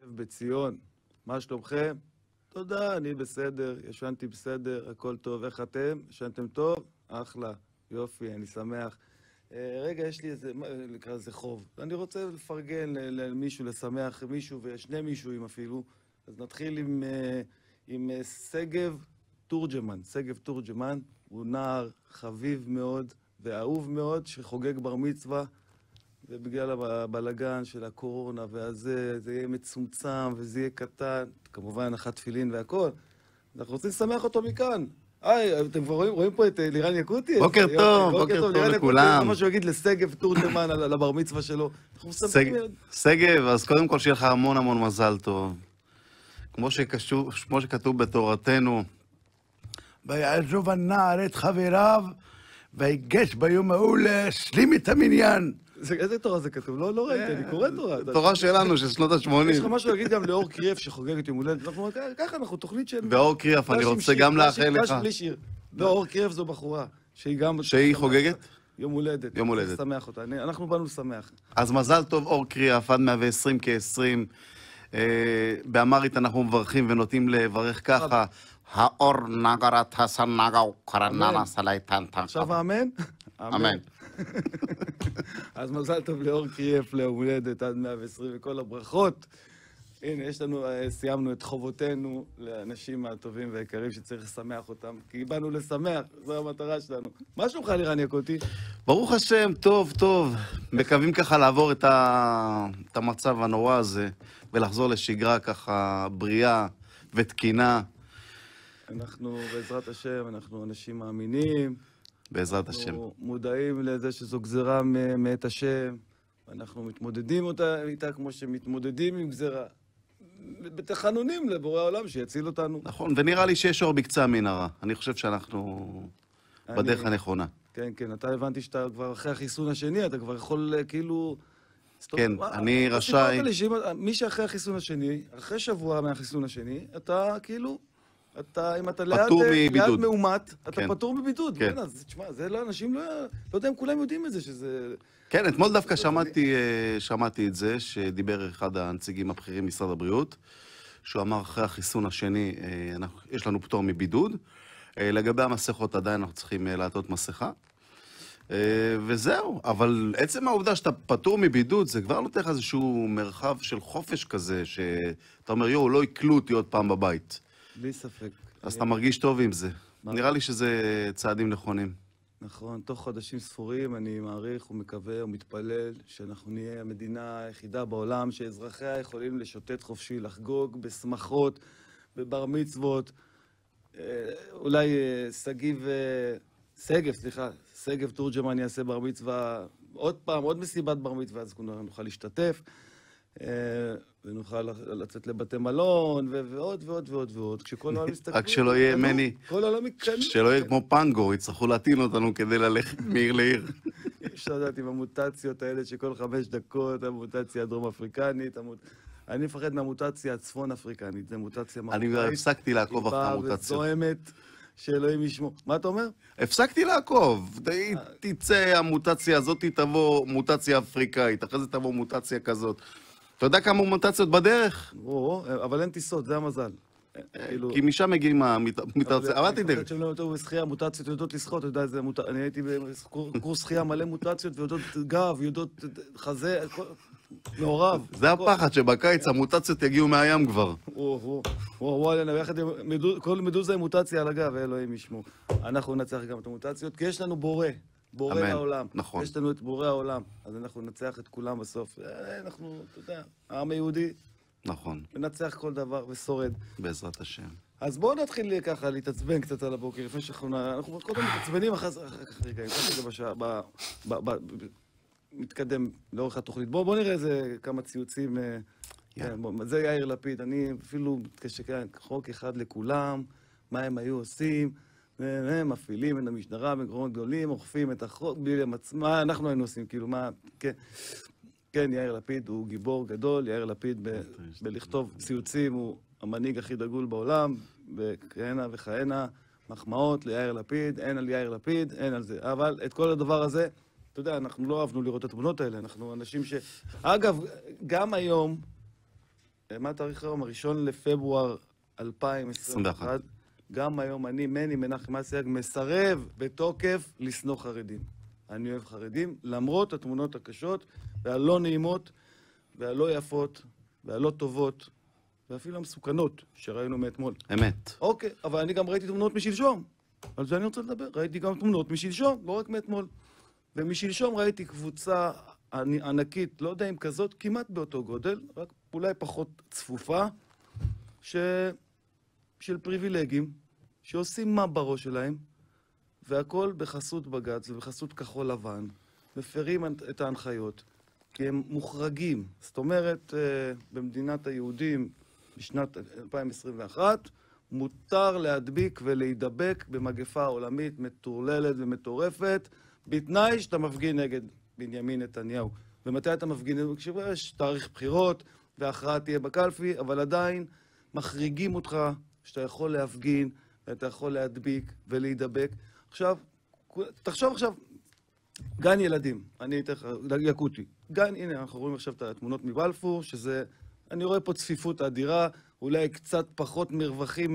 בציון, מה שלומכם? תודה, אני בסדר, ישנתי בסדר, הכל טוב. איך אתם? ישנתם טוב? אחלה, יופי, אני שמח. רגע, יש לי איזה, נקרא לזה חוב. אני רוצה לפרגן למישהו, לשמח מישהו, ושני מישהוים אפילו. אז נתחיל עם שגב תורג'מן. שגב תורג'מן הוא נער חביב מאוד ואהוב מאוד, שחוגג בר מצווה. ובגלל הבלגן של הקורונה והזה, זה יהיה מצומצם וזה יהיה קטן, כמובן הנחת תפילין והכל. אנחנו רוצים לשמח אותו מכאן. אתם כבר רואים פה את לירן יקוטי? בוקר טוב, בוקר טוב לכולם. זה מה שהוא יגיד לשגב תורג'מן על הבר מצווה שלו. שגב, אז קודם כל שיהיה לך המון המון מזל טוב. כמו שכתוב בתורתנו, ויעזוב הנער את חבריו, ויגש ביום ההוא להשלים את המניין. איזה תורה זה כתוב? לא ראיתי, אני קורא תורה. תורה שלנו, של שנות ה-80. יש לך משהו להגיד גם לאור קריאף שחוגג את יום הולדת. ככה אנחנו תוכנית של... ואור קריאף, אני רוצה גם לאחל לך. בלי שיר. ואור קריאף זו בחורה. שהיא חוגגת? יום הולדת. יום הולדת. לשמח אותה. אנחנו באנו לשמח. אז מזל טוב, אור קריאף, עד 120 כ-20. באמרית אנחנו מברכים ונוטים לברך ככה. האור נגרת הסנגאו קרננה סלייטן טנקה. עכשיו האמן? אמן. אז מזל טוב לאור קריאף, ליום הולדת עד 120 וכל הברכות. הנה, סיימנו את חובותינו לאנשים הטובים והיקרים שצריך לשמח אותם, כי באנו לשמח, זו המטרה שלנו. מה שלומך לירן יקוטי? ברוך השם, טוב, טוב. מקווים ככה לעבור את המצב הנורא הזה, ולחזור לשגרה ככה בריאה ותקינה. אנחנו, בעזרת השם, אנחנו אנשים מאמינים. בעזרת השם. אנחנו מודעים לזה שזו גזרה מאת השם. אנחנו מתמודדים איתה כמו שמתמודדים עם גזרה. בתחנונים לבורא העולם שיציל אותנו. נכון, ונראה לי שיש אור בקצה המנהרה. אני חושב שאנחנו בדרך הנכונה. כן, כן. אתה הבנתי שאתה כבר אחרי החיסון השני, אתה כבר יכול כאילו... כן, אני רשאי... מי שאחרי החיסון השני, אחרי שבוע מהחיסון השני, אתה כאילו... אם אתה ליד מאומת, אתה פטור מבידוד. תשמע, זה לא, אנשים לא יודע אם כולם יודעים את זה, שזה... כן, אתמול דווקא שמעתי את זה, שדיבר אחד הנציגים הבכירים משרד הבריאות, שהוא אמר אחרי החיסון השני, יש לנו פטור מבידוד. לגבי המסכות עדיין אנחנו צריכים לעטות מסכה. וזהו, אבל עצם העובדה שאתה פטור מבידוד, זה כבר נותן לך איזשהו מרחב של חופש כזה, שאתה אומר, יו, לא יקלו אותי עוד פעם בבית. בלי ספק. אז אתה מרגיש טוב עם זה. נראה לי שזה צעדים נכונים. נכון, תוך חודשים ספורים אני מעריך ומקווה ומתפלל שאנחנו נהיה המדינה היחידה בעולם שאזרחיה יכולים לשוטט חופשי, לחגוג בשמחות, בבר מצוות. אולי שגב תורג'מן יעשה בר מצווה, עוד פעם, עוד מסיבת בר מצווה, אז נוכל להשתתף. ונוכל לצאת לבתי מלון, ועוד ועוד ועוד ועוד. כשכל העולם מסתכל... רק שלא יהיה מני... כל העולם מתקדם. שלא יהיה כמו פנגו, יצטרכו להטעין אותנו כדי ללכת מעיר לעיר. אפשר לדעת עם המוטציות האלה שכל 5 דקות, המוטציה הדרום-אפריקנית, אני מפחד מהמוטציה הצפון-אפריקנית, זו מוטציה מרוקאית. אני הפסקתי לעקוב אחרי המוטציות. היא באה וזוהמת, שאלוהים ישמור. מה אתה אומר? הפסקתי לעקוב. תצא המוטציה הזאת, תבוא מוטציה אפריקאית, אחרי זה תבוא מוטציה כזאת. אתה יודע כמה מוטציות בדרך? אבל אין טיסות, זה המזל. כי משם מגיעים המוטציה. אבל תדעי. אני חושבת שהם לא יותר בשחייה, מוטציות יודעות לשחות, אתה יודע, אני הייתי בקורס שחייה מלא מוטציות, ויודעות גב, יודעות חזה, מעורב. זה הפחד שבקיץ המוטציות יגיעו מהים כבר. כל מדוזה עם מוטציה על הגב, אלוהים ישמור. אנחנו נצליח גם את המוטציות, כי יש לנו בורא העולם. נכון. יש לנו את בורא העולם, אז אנחנו ננצח את כולם בסוף. אנחנו, אתה יודע, העם היהודי. נכון. מנצח כל דבר ושורד. בעזרת השם. אז בואו נתחיל ככה להתעצבן קצת על הבוקר, לפני אנחנו קודם מתעצבנים אחר כך רגעים, ככה זה מתקדם לאורך התוכנית. בואו נראה איזה כמה ציוצים. זה יאיר לפיד, אני אפילו מתקשר, חוק אחד לכולם, מה הם היו עושים. הם מפעילים את המשטרה בגרונות גדולים, אוכפים את החוק בלי למצ... מה אנחנו היינו עושים, כאילו מה... כן, יאיר לפיד הוא גיבור גדול, יאיר לפיד בלכתוב ציוצים הוא המנהיג הכי דגול בעולם, וכהנה וכהנה, מחמאות ליאיר לפיד, אין על יאיר לפיד, אין על זה. אבל את כל הדבר הזה, אתה יודע, אנחנו לא אהבנו לראות את התמונות האלה, אנחנו אנשים ש... אגב, גם היום, מה התאריך היום? 1 לפברואר 2021. גם היום אני, מני מנחם אסייג, מסרב בתוקף לשנוא חרדים. אני אוהב חרדים, למרות התמונות הקשות והלא נעימות והלא יפות והלא טובות ואפילו המסוכנות שראינו מאתמול. אמת. אוקיי, אבל אני גם ראיתי תמונות משלשום. על זה אני רוצה לדבר. ראיתי גם תמונות משלשום, לא רק מאתמול. ומשלשום ראיתי קבוצה ענקית, לא יודע אם כזאת, כמעט באותו גודל, רק אולי פחות צפופה, של פריבילגים, שעושים מה בראש שלהם, והכל בחסות בג"ץ ובחסות כחול לבן, מפרים את ההנחיות, כי הם מוחרגים. זאת אומרת, במדינת היהודים בשנת 2021, מותר להדביק ולהידבק במגפה עולמית מטורללת ומטורפת, בתנאי שאתה מפגין נגד בנימין נתניהו. ומתי אתה מפגין? כשיש תאריך בחירות וההכרעה תהיה בקלפי, אבל עדיין מחריגים אותך שאתה יכול להפגין ואתה יכול להדביק ולהידבק. עכשיו, תחשוב עכשיו, גן ילדים, אני אתן לך, יקוטי. גן, הנה, אנחנו רואים עכשיו את התמונות מבלפור, שזה, אני רואה פה צפיפות אדירה, אולי קצת פחות מרווחים,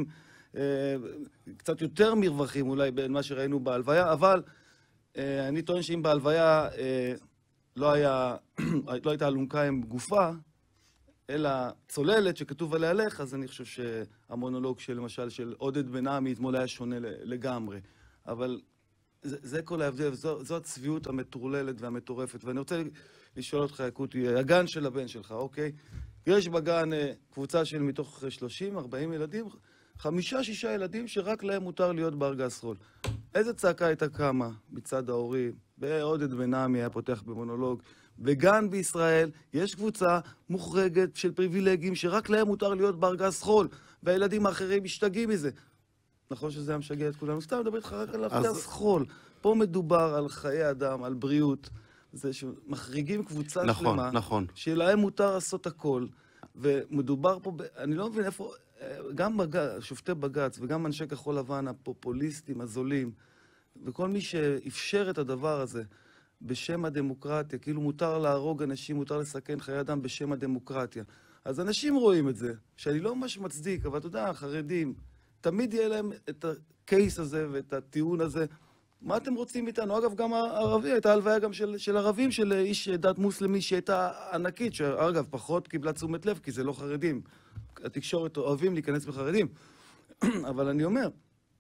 קצת יותר מרווחים אולי בין מה שראינו בהלוויה, אבל אני טוען שאם בהלוויה לא הייתה אלונקה עם גופה, אלא צוללת שכתוב עליה לך, אז אני חושב שהמונולוג למשל של עודד בן עמי אתמול היה שונה לגמרי. אבל זה כל ההבדל, זו הצביעות המטורללת והמטורפת. ואני רוצה לשאול אותך, יקוטי, הגן של הבן שלך, אוקיי? יש בגן קבוצה של מתוך 30-40 ילדים, 5-6 ילדים שרק להם מותר להיות בארגז חול. איזה צעקה הייתה קמה מצד ההורים? ועודד בן עמי היה פותח במונולוג. בגן בישראל יש קבוצה מוחרגת של פריבילגים שרק להם מותר להיות בארגז חול, והילדים האחרים משתגעים מזה. נכון שזה היה משגע את כולנו? סתם מדבר איתך רק על ארגז חול. פה מדובר על חיי אדם, על בריאות. זה שמחריגים קבוצה שלמה, שלהם מותר לעשות הכל, ומדובר פה, אני לא מבין איפה, גם שופטי בג"ץ וגם אנשי כחול לבן, הפופוליסטים, הזולים, וכל מי שאפשר את הדבר הזה בשם הדמוקרטיה, כאילו מותר להרוג אנשים, מותר לסכן חיי אדם בשם הדמוקרטיה. אז אנשים רואים את זה, שאני לא ממש מצדיק, אבל אתה יודע, החרדים, תמיד יהיה להם את הקייס הזה ואת הטיעון הזה. מה אתם רוצים איתנו? אגב, גם הערבי, הייתה הלוויה גם של ערבים, של איש דת מוסלמי שהייתה ענקית, שאגב, פחות קיבלה תשומת לב, כי זה לא חרדים. התקשורת אוהבים להיכנס בחרדים. אבל אני אומר,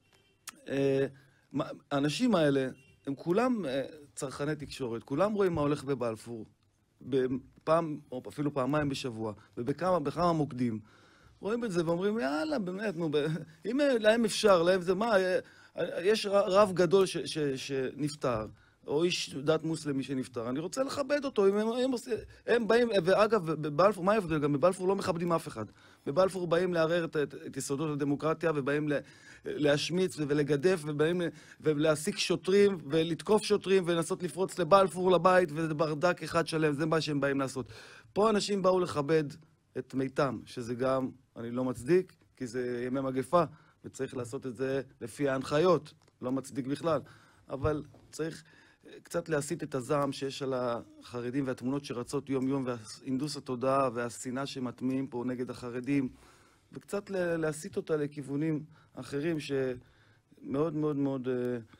האנשים האלה, הם כולם צרכני תקשורת, כולם רואים מה הולך בבלפור, בפעם, או אפילו פעמיים בשבוע, ובכמה מוקדים. רואים את זה ואומרים, יאללה, באמת, אם להם אפשר, להם זה מה, יש רב גדול שנפטר, או איש דת מוסלמי שנפטר, אני רוצה לכבד אותו, הם באים, ואגב, בבלפור, מה ההבדל? גם בבלפור לא מכבדים אף אחד. בבלפור באים לערער את יסודות הדמוקרטיה, ובאים להשמיץ ולגדף, ובאים להעסיק שוטרים, ולתקוף שוטרים, ולנסות לפרוץ לבלפור לבית, וזה ברדק אחד שלם, זה מה שהם באים לעשות. פה אנשים באו לכבד את מיתם, שזה גם, אני לא מצדיק, כי זה ימי מגפה, וצריך לעשות את זה לפי ההנחיות, לא מצדיק בכלל. אבל צריך קצת להסיט את הזעם שיש על החרדים והתמונות שרצות יום-יום, והאינדוס התודעה והשנאה שמטמיעים פה נגד החרדים, וקצת להסיט אותה לכיוונים אחרים שמאוד מאוד מאוד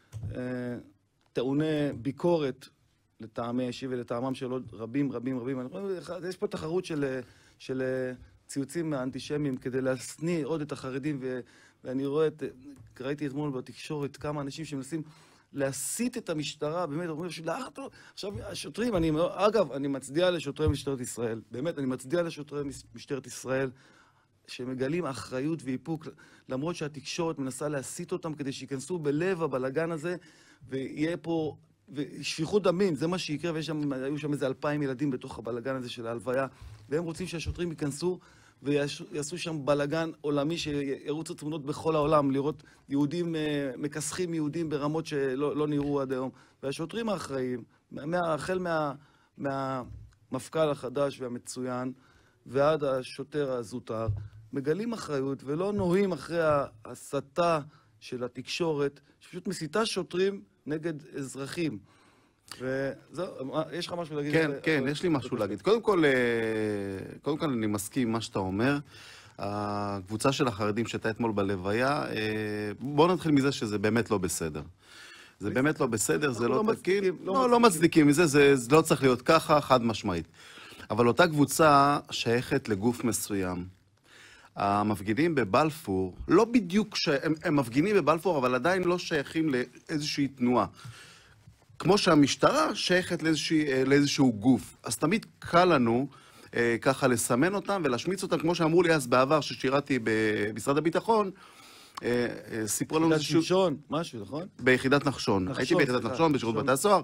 טעוני ביקורת לטעמי האישי ולטעמם של עוד רבים. יש פה תחרות של ציוצים האנטישמיים כדי להשניא עוד את החרדים, ואני רואה ראיתי אתמול בתקשורת כמה אנשים שמנסים להסיט את המשטרה, באמת, אומרים עכשיו השוטרים, אגב, אני מצדיע לשוטרי משטרת ישראל, באמת, אני מצדיע לשוטרי משטרת ישראל, שמגלים אחריות ואיפוק, למרות שהתקשורת מנסה להסיט אותם כדי שיכנסו בלב הבלגן הזה, ויהיה פה שפיכות דמים, זה מה שיקרה, והיו שם איזה 2,000 ילדים בתוך הבלגן הזה של ההלוויה, והם רוצים שהשוטרים ייכנסו ויעשו שם בלגן עולמי, שירוצו תמונות בכל העולם, לראות יהודים, מכסחים יהודים ברמות שלא נראו עד היום. והשוטרים האחראים, החל מהמפכ"ל החדש והמצוין, ועד השוטר הזוטר, מגלים אחריות ולא נוהים אחרי ההסתה של התקשורת, שפשוט מסיתה שוטרים נגד אזרחים. וזהו, יש לך משהו להגיד? כן, כן, יש לי משהו להגיד. קודם כל אני מסכים עם מה שאתה אומר. הקבוצה של החרדים שהייתה אתמול בלוויה, בואו נתחיל מזה שזה באמת לא בסדר. זה באמת לא בסדר, זה לא תקין. לא מצדיקים מזה, זה לא צריך להיות ככה, חד משמעית. אבל אותה קבוצה שייכת לגוף מסוים. המפגינים בבלפור, לא בדיוק, הם מפגינים בבלפור, אבל עדיין לא שייכים לאיזושהי תנועה. כמו שהמשטרה שייכת לאיזשהו גוף. אז תמיד קל לנו ככה לסמן אותם ולהשמיץ אותם, כמו שאמרו לי אז בעבר, ששירתי במשרד הביטחון, סיפרו לנו איזשהו... נחשון, משהו, נכון? ביחידת נחשון. הייתי ביחידת נחשון בשירות בתי הסוהר,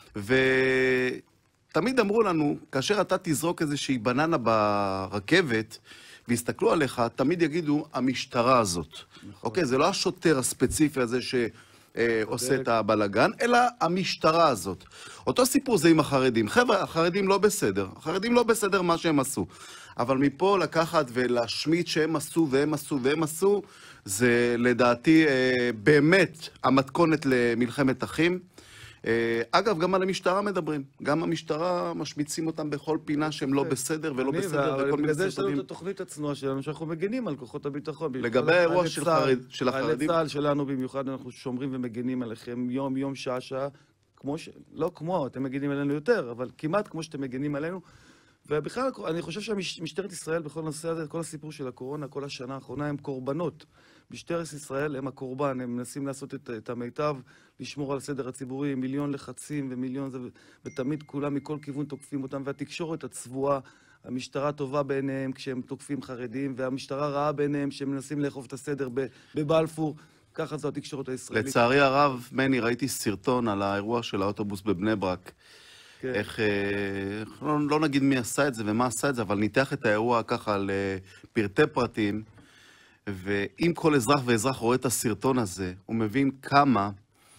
ותמיד אמרו לנו, כאשר אתה תזרוק איזושהי בננה ברכבת, והסתכלו עליך, תמיד יגידו, המשטרה הזאת. אוקיי, זה לא השוטר הספציפי הזה שעושה את הבלגן, אלא המשטרה הזאת. אותו סיפור זה עם החרדים. חבר'ה, החרדים לא בסדר. החרדים לא בסדר מה שהם עשו. אבל מפה לקחת ולהשמיט שהם עשו והם עשו והם עשו, זה לדעתי באמת המתכונת למלחמת אחים. אגב, גם על המשטרה מדברים. גם המשטרה משמיצים אותם בכל פינה שהם לא בסדר ולא בסדר. בגלל זה יש לנו את התוכנית הצנועה שלנו, שאנחנו מגנים על כוחות הביטחון. לגבי האירוע של החרדים. חיילי צה"ל שלנו במיוחד, אנחנו שומרים ומגנים עליכם יום יום, שעה שעה, לא כמו, אתם מגנים עלינו יותר, אבל כמעט כמו שאתם מגנים עלינו. ובכלל, אני חושב שמשטרת ישראל בכל נושא הזה, כל הסיפור של הקורונה, כל השנה האחרונה, הם קורבנות. משטרת ישראל הם הקורבן, הם מנסים לעשות את המיטב, לשמור על הסדר הציבורי, מיליון לחצים ומיליון זה, ותמיד כולם מכל כיוון תוקפים אותם, והתקשורת הצבועה, המשטרה טובה בעיניהם כשהם תוקפים חרדים, והמשטרה רעה בעיניהם כשהם מנסים לאכוף את הסדר בבלפור. ככה זו התקשורת הישראלית. לצערי הרב, מני, ראיתי סרטון על האירוע של האוטובוס בבני ברק. כן. איך, לא נגיד מי עשה את זה ומה עשה את זה, אבל ניתח את האירוע ככה על פרטי פרטים, ואם כל אזרח ואזרח רואה את הסרטון הזה, הוא מבין כמה,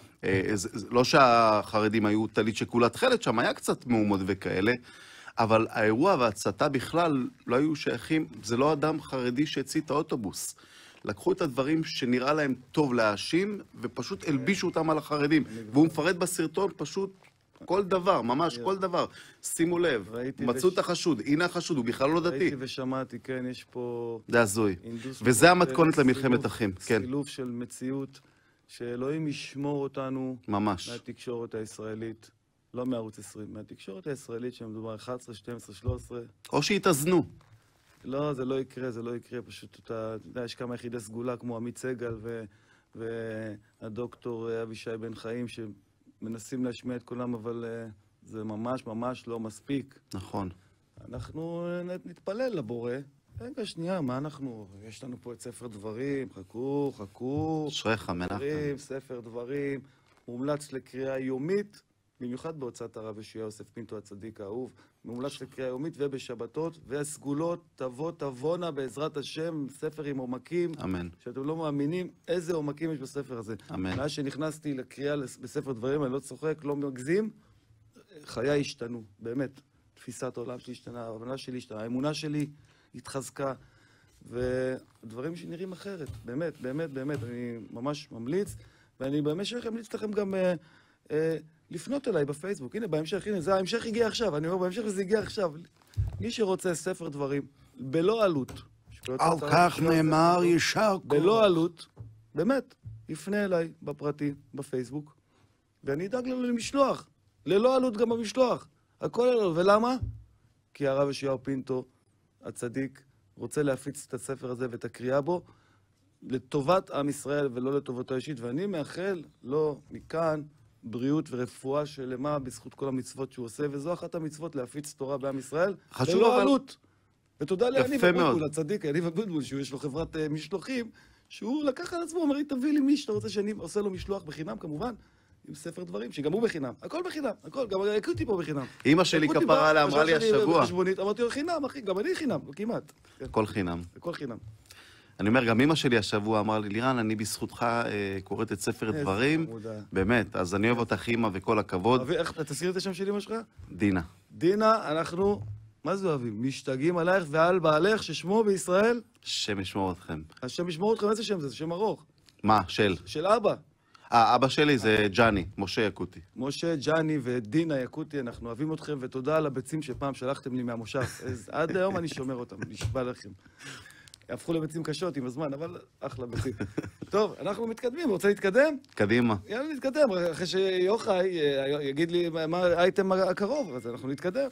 לא שהחרדים היו טלית שכולה תחלת, שם היה קצת מהומות וכאלה, אבל האירוע וההצתה בכלל לא היו שייכים, זה לא אדם חרדי שהצית את האוטובוס. לקחו את הדברים שנראה להם טוב להאשים, ופשוט הלבישו אותם על החרדים. והוא מפרט בסרטון פשוט כל דבר, ממש כל דבר. שימו לב, מצאו את החשוד, הנה החשוד, הוא בכלל לא דתי. ראיתי ושמעתי, כן, יש פה... זה הזוי. וזה המתכונת למלחמת אחים, כן. סילוף של מציאות, שאלוהים ישמור אותנו... ממש. מהתקשורת הישראלית, לא מערוץ 20, מהתקשורת הישראלית שמדובר 11, 12, 13. או שהתאזנו. לא, זה לא יקרה, זה לא יקרה, פשוט אתה יודע, יש כמה יחידי סגולה כמו עמית סגל והדוקטור אבישי בן חיים שמנסים להשמיע את כולם, אבל זה ממש ממש לא מספיק. נכון. אנחנו נתפלל לבורא. רגע, שנייה, מה אנחנו? יש לנו פה את ספר דברים, חכו. שריך, מנחם. ספר דברים, מומלץ לקריאה יומית, במיוחד בהוצאת הרב ישעיה יוסף פינטו הצדיק האהוב, מומלץ לקריאה יומית ובשבתות, והסגולות תבונה בעזרת השם, ספר עם עומקים. אמן. שאתם לא מאמינים איזה עומקים יש בספר הזה. אמן. מאז שנכנסתי לקריאה בספר דברים, אני לא צוחק, לא מגזים, חיי השתנו, באמת. תפיסת העולם שלי השתנה, ההבנה שלי השתנה, האמונה שלי התחזקה, ודברים שנראים אחרת. באמת, באמת, באמת, אני ממש ממליץ, ואני במשך אמליץ לכם גם לפנות אליי בפייסבוק. הנה, בהמשך, הנה, זה ההמשך הגיע עכשיו, אני אומר בהמשך וזה הגיע עכשיו. מי שרוצה ספר דברים, בלא עלות. על כך נאמר ישר כוח. בלא עלות, באמת, יפנה אליי בפרטי, בפייסבוק, ואני אדאג לו למשלוח. ללא עלות גם במשלוח. הכל עלות. ולמה? כי הרב ישעיהו פינטו, הצדיק, רוצה להפיץ את הספר הזה ואת הקריאה בו, לטובת עם ישראל ולא לטובתו האישית, ואני מאחל לו מכאן בריאות ורפואה שלמה בזכות כל המצוות שהוא עושה, וזו אחת המצוות להפיץ תורה בעם ישראל, ללא עלות. ותודה ליניב אבוטבול, הצדיק, יניב אבוטבול, שיש לו חברת משלוחים, שהוא לקח על עצמו, אומר לי, תביא לי מי שאתה רוצה שאני עושה לו משלוח בחינם, כמובן, עם ספר דברים, שגם הוא בחינם. הכל בחינם, הכל, גם הקוטי פה בחינם. אמא שלי כפרה עליה, אמרה לי השבוע. אמרתי לו חינם, אחי, גם אני חינם, כמעט. הכל חינם. הכל חינם. אני אומר, גם אמא שלי השבוע אמרה לי, לירן, אני בזכותך קוראת את ספר דברים. באמת, אז אני אוהב אותך אמא וכל הכבוד. איך, תזכיר את השם של אמא שלך? דינה. דינה, אנחנו, מה זה אוהבים? משתגעים עלייך ועל בעלך ששמו בישראל? השם ישמור אתכם. השם ישמור אתכם, איזה שם זה? זה שם ארוך. מה? של? של אבא. אבא שלי זה ג'אני, משה יקוטי. משה, ג'אני ודינה יקוטי, אנחנו אוהבים אתכם, ותודה על הביצים שפעם שלחתם לי מהמושב. עד היום אני שומר אותם, נשבע לכם. הפכו לביצים קשות עם הזמן, אבל אחלה ביצים. טוב, אנחנו מתקדמים, רוצה להתקדם? קדימה. יאללה, נתקדם, אחרי שיוחאי יגיד לי מה האייטם הקרוב, אז אנחנו נתקדם.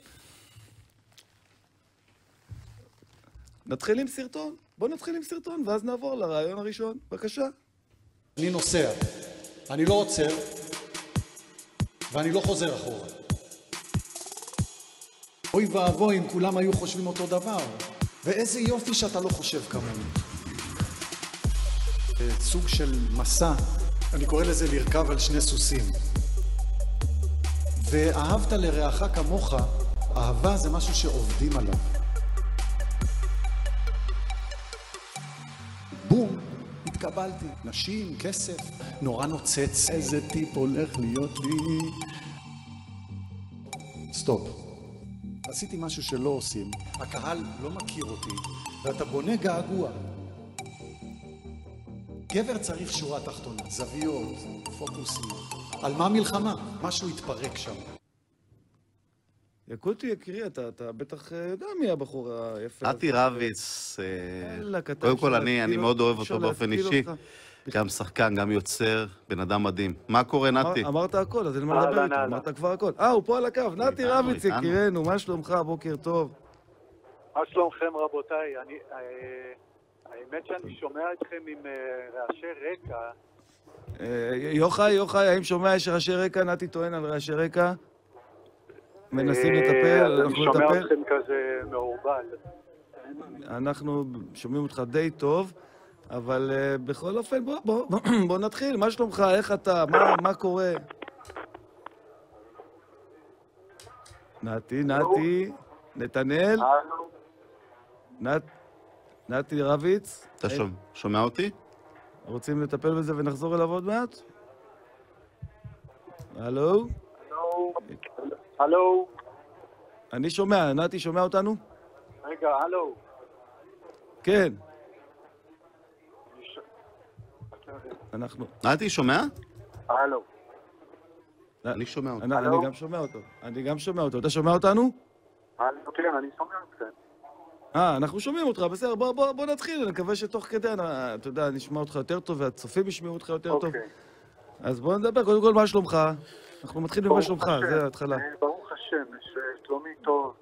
נתחיל עם סרטון? בוא נתחיל עם סרטון, ואז נעבור לרעיון הראשון. בבקשה. אני נוסע, אני לא עוצר, ואני לא חוזר אחורה. אוי ואבוי אם כולם היו חושבים אותו דבר, ואיזה יופי שאתה לא חושב כמוני. סוג של מסע, אני קורא לזה לרכב על שני סוסים. ואהבת לרעך כמוך, אהבה זה משהו שעובדים עליו. בום, התקבלתי. נשים, כסף, נורא נוצץ. איזה טיפ הולך להיות לי. סטופ. עשיתי משהו שלא עושים. הקהל לא מכיר אותי, ואתה בונה געגוע. גבר צריך שורה תחתונה, זוויות, פוקוסים. על מה מלחמה? משהו התפרק שם. יקוטי, יקרי, אתה בטח יודע מי הבחור היפה. נתי רביץ, יאללה, קטן, קודם כל אפשר אני להשכיל מאוד אוהב אפשר אותו באופן להשכיל אישי, אותך. גם שחקן, גם יוצר, בן אדם מדהים. מה קורה, נתי? אמרת הכל, אז אין מה לדבר איתו, אמרת כבר הכל. הוא פה על הקו, נתי איתנו, רביץ, איתנו. יקירנו, מה שלומך? בוקר טוב. מה שלומכם רבותיי? האמת שאני שומע אתכם עם רעשי רקע. יוחאי, האם שומע יש רעשי רקע? נתי טוען על רעשי רקע. מנסים לטפל, אני אנחנו שומע נטפל. אתכם כזה מעורבל. אנחנו שומעים אותך די טוב, אבל בכל אופן, בוא נתחיל. מה שלומך? איך אתה? מה קורה? נתי, נתנאל, נתי רביץ. אתה שומע אותי? רוצים לטפל בזה ונחזור אליו עוד מעט? הלו? הלו? אני שומע, נתי שומע אותנו? רגע, הלו? כן. אנחנו... נתי, שומע? הלו? אני שומע אותי. אני גם שומע אותו. אתה שומע אותנו? כן, אני שומע אתכם. אנחנו שומעים אותך, בסדר, בוא נתחיל, אני מקווה שתוך כדי, אתה יודע, נשמע אותך יותר טוב, והצופים ישמעו אותך יותר טוב. אוקיי. אז בוא נדבר, קודם כל, מה שלומך? אנחנו מתחילים עם מה שלומך, זה ההתחלה. ברוך השם, שלומי טוב,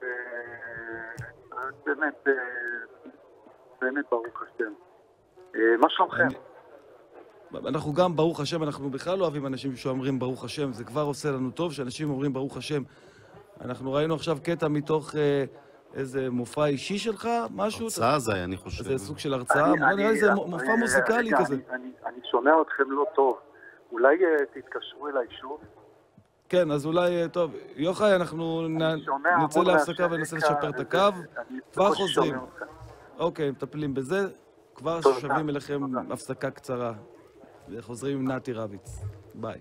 באמת ברוך השם. מה שלומכם? אנחנו גם, ברוך השם, אנחנו בכלל לא אוהבים אנשים שאומרים ברוך השם, זה כבר עושה לנו טוב שאנשים אומרים ברוך השם. אנחנו ראינו עכשיו קטע מתוך איזה מופע אישי שלך, משהו? הרצאה זה היה, אני חושב. זה סוג של הרצאה? נראה לי זה מופע מוזיקלי כזה. אני שומע אתכם לא טוב. אולי תתקשרו אליי שוב? כן, אז אולי, טוב, יוחאי, אנחנו נצא להפסקה וננסה לשפר את הקו. כבר חוזרים. אוקיי, מטפלים בזה. כבר שבים אליכם הפסקה קצרה. וחוזרים עם נתי רביץ. ביי.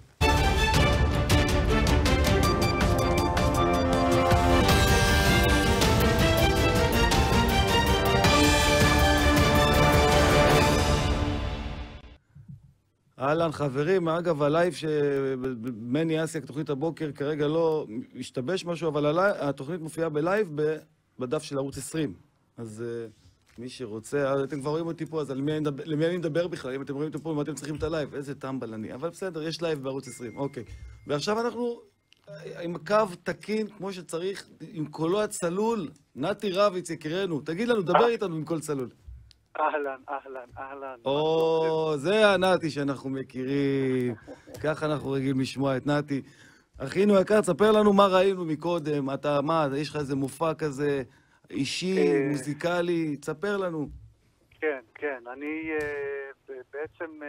אהלן חברים, אגב הלייב שמני אסיה, תוכנית הבוקר, כרגע לא השתבש משהו, אבל התוכנית מופיעה בלייב בדף של ערוץ 20. אז מי שרוצה, אתם כבר רואים אותי פה, אז למי אני מדבר בכלל? אם אתם רואים אותי פה, מה אתם צריכים את הלייב? איזה טמבל אני. אבל בסדר, יש לייב בערוץ 20, אוקיי. ועכשיו אנחנו עם קו תקין, כמו שצריך, עם קולו הצלול, נתי רביץ יקירנו. תגיד לנו, דבר איתנו עם קול צלול. אהלן. זה הנתי שאנחנו מכירים. ככה אנחנו רגילים לשמוע את נתי. אחינו יקר, תספר לנו מה ראינו מקודם. אתה, יש לך איזה מופע כזה אישי, מוזיקלי? תספר לנו. כן. אני בעצם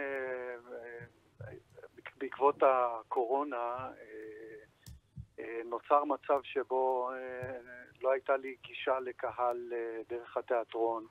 בעקבות הקורונה נוצר מצב שבו לא הייתה לי גישה לקהל דרך התיאטרון.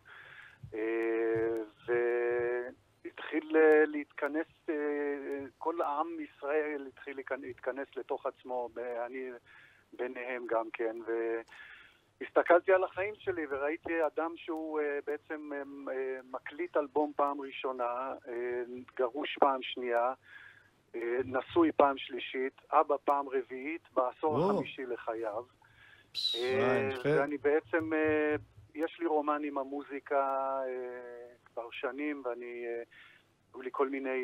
והתחיל להתכנס, כל העם ישראל התחיל להתכנס לתוך עצמו, אני ביניהם גם כן, והסתכלתי על החיים שלי וראיתי אדם שהוא בעצם מקליט אלבום פעם ראשונה, גרוש פעם שנייה, נשוי פעם שלישית, אבא פעם רביעית, בעשור החמישי לחייו. ואני בעצם, יש לי רומן עם המוזיקה כבר שנים, היו לי כל מיני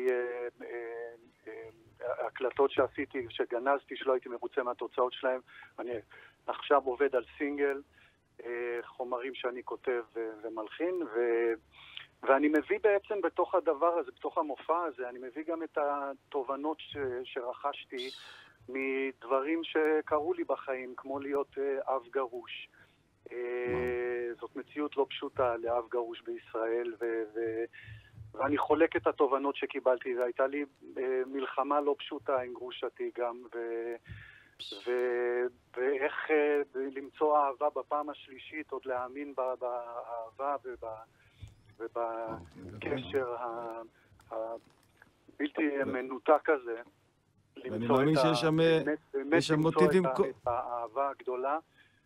הקלטות שעשיתי, שגנזתי, שלא הייתי מרוצה מהתוצאות שלהם. אני עכשיו עובד על סינגל, חומרים שאני כותב ומלחין, ואני מביא בעצם בתוך הדבר הזה, בתוך המופע הזה, אני מביא גם את התובנות שרכשתי מדברים שקרו לי בחיים, כמו להיות אב גרוש. זאת מציאות לא פשוטה לאב גרוש בישראל, ואני חולק את התובנות שקיבלתי. והייתה לי מלחמה לא פשוטה עם גרושתי גם, ואיך למצוא אהבה בפעם השלישית, עוד להאמין באהבה ובקשר הבלתי מנותק הזה. אני מאמין שיש שם מוטיבים... למצוא את האהבה הגדולה.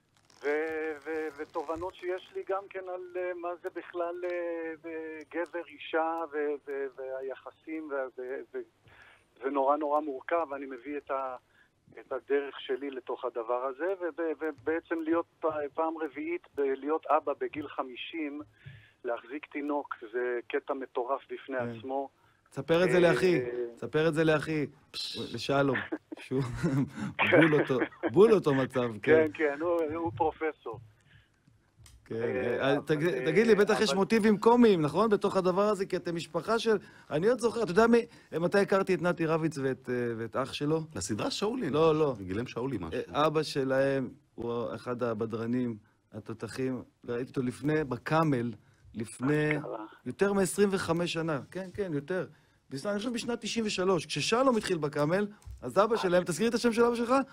ותובנות שיש לי גם כן על מה זה בכלל גבר, אישה והיחסים, ונורא נורא מורכב. אני מביא את הדרך שלי לתוך הדבר הזה, ובעצם להיות פעם רביעית, להיות אבא בגיל 50, להחזיק תינוק, זה קטע מטורף בפני עצמו. תספר את זה לאחי, תספר את זה לאחי, לשלום, שהוא בול אותו מצב. כן, כן, הוא פרופסור. תגיד לי, בטח יש מוטיבים קומיים, נכון? בתוך הדבר הזה, כי אתם משפחה של... אני עוד זוכר, אתה יודע מתי הכרתי את נתי רביץ ואת אח שלו? לסדרה שאולי. לא, לא. גילם שאולי משהו. אבא שלהם הוא אחד הבדרנים, התותחים, וראיתי אותו בקאמל, לפני יותר מ-25 שנה. כן, כן, יותר. אני חושב בשנת 93, כששלום התחיל בקאמל, אז אבא שלהם, תזכיר את השם של אבא שלך?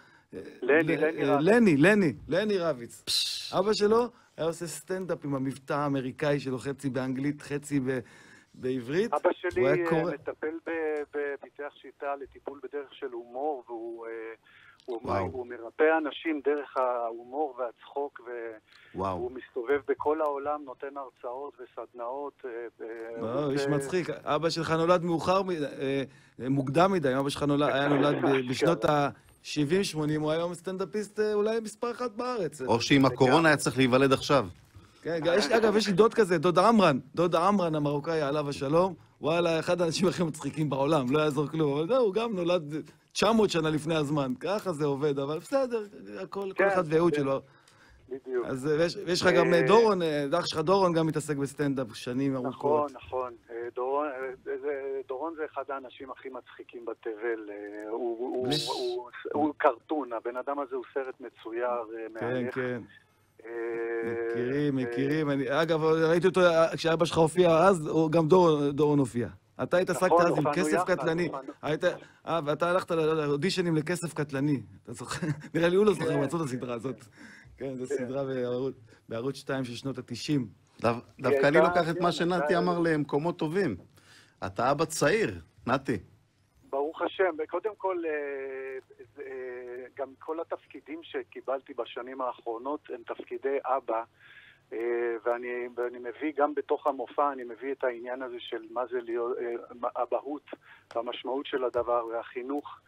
לני רביץ. אבא שלו היה עושה סטנדאפ עם המבטא האמריקאי שלו, חצי באנגלית, חצי בעברית. אבא שלי מטפל בפיתח שיטה לטיפול בדרך של הומור, והוא מרפא אנשים דרך ההומור והצחוק, והוא מסתובב בכל העולם, נותן הרצאות וסדנאות. איש מצחיק. אבא שלך נולד מוקדם מדי, אבא שלך היה נולד בשנות ה-70-80, הוא היום סטנדאפיסט אולי מספר אחת בארץ. או שעם הקורונה היה צריך להיוולד עכשיו. כן, אגב, יש לי דוד כזה, דוד עמרן המרוקאי, עליו השלום, וואלה, אחד האנשים הכי מצחיקים בעולם, לא יעזור כלום, אבל הוא גם נולד 900 שנה לפני הזמן, ככה זה עובד, אבל בסדר, כל אחד והייעוד שלו. בדיוק. אז יש לך גם דורון, אח שלך דורון גם מתעסק בסטנדאפ שנים ארוכות. נכון, דורון זה אחד האנשים הכי מצחיקים בתבל, הוא קרטון, הבן אדם הזה הוא סרט מצויר, כן, כן. מכירים. אגב, ראיתי אותו, כשאבא שלך הופיע אז, גם דורון הופיע. אתה התעסקת אז עם כסף קטלני. ואתה הלכת לאודישנים לכסף קטלני. אתה זוכר? נראה לי הוא לא זוכר מצאו את הסדרה הזאת. כן, זו סדרה בערוץ 2 של שנות ה-90. דווקא אני לוקח את מה שנתי אמר למקומות טובים. אתה אבא צעיר, נתי. ברוך השם. קודם כל, גם כל התפקידים שקיבלתי בשנים האחרונות הם תפקידי אבא, ואני מביא גם בתוך המופע, אני מביא את העניין הזה של מה זה להיות אבהות, והמשמעות של הדבר והחינוך.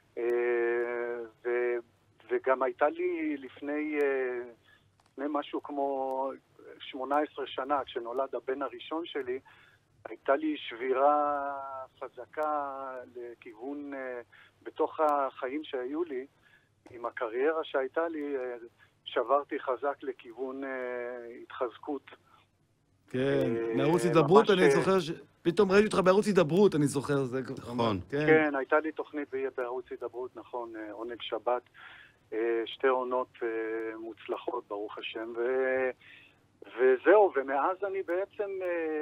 וגם הייתה לי לפני משהו כמו 18 שנה, כשנולד הבן הראשון שלי, הייתה לי שבירה חזקה לכיוון, בתוך החיים שהיו לי, עם הקריירה שהייתה לי, שברתי חזק לכיוון התחזקות. כן, מערוץ הידברות אני זוכר, פתאום ראיתי אותך בערוץ הידברות, אני זוכר. נכון. כן, הייתה לי תוכנית בערוץ הידברות, נכון, עונג שבת, 2 עונות מוצלחות, ברוך השם, וזהו, ומאז אני בעצם,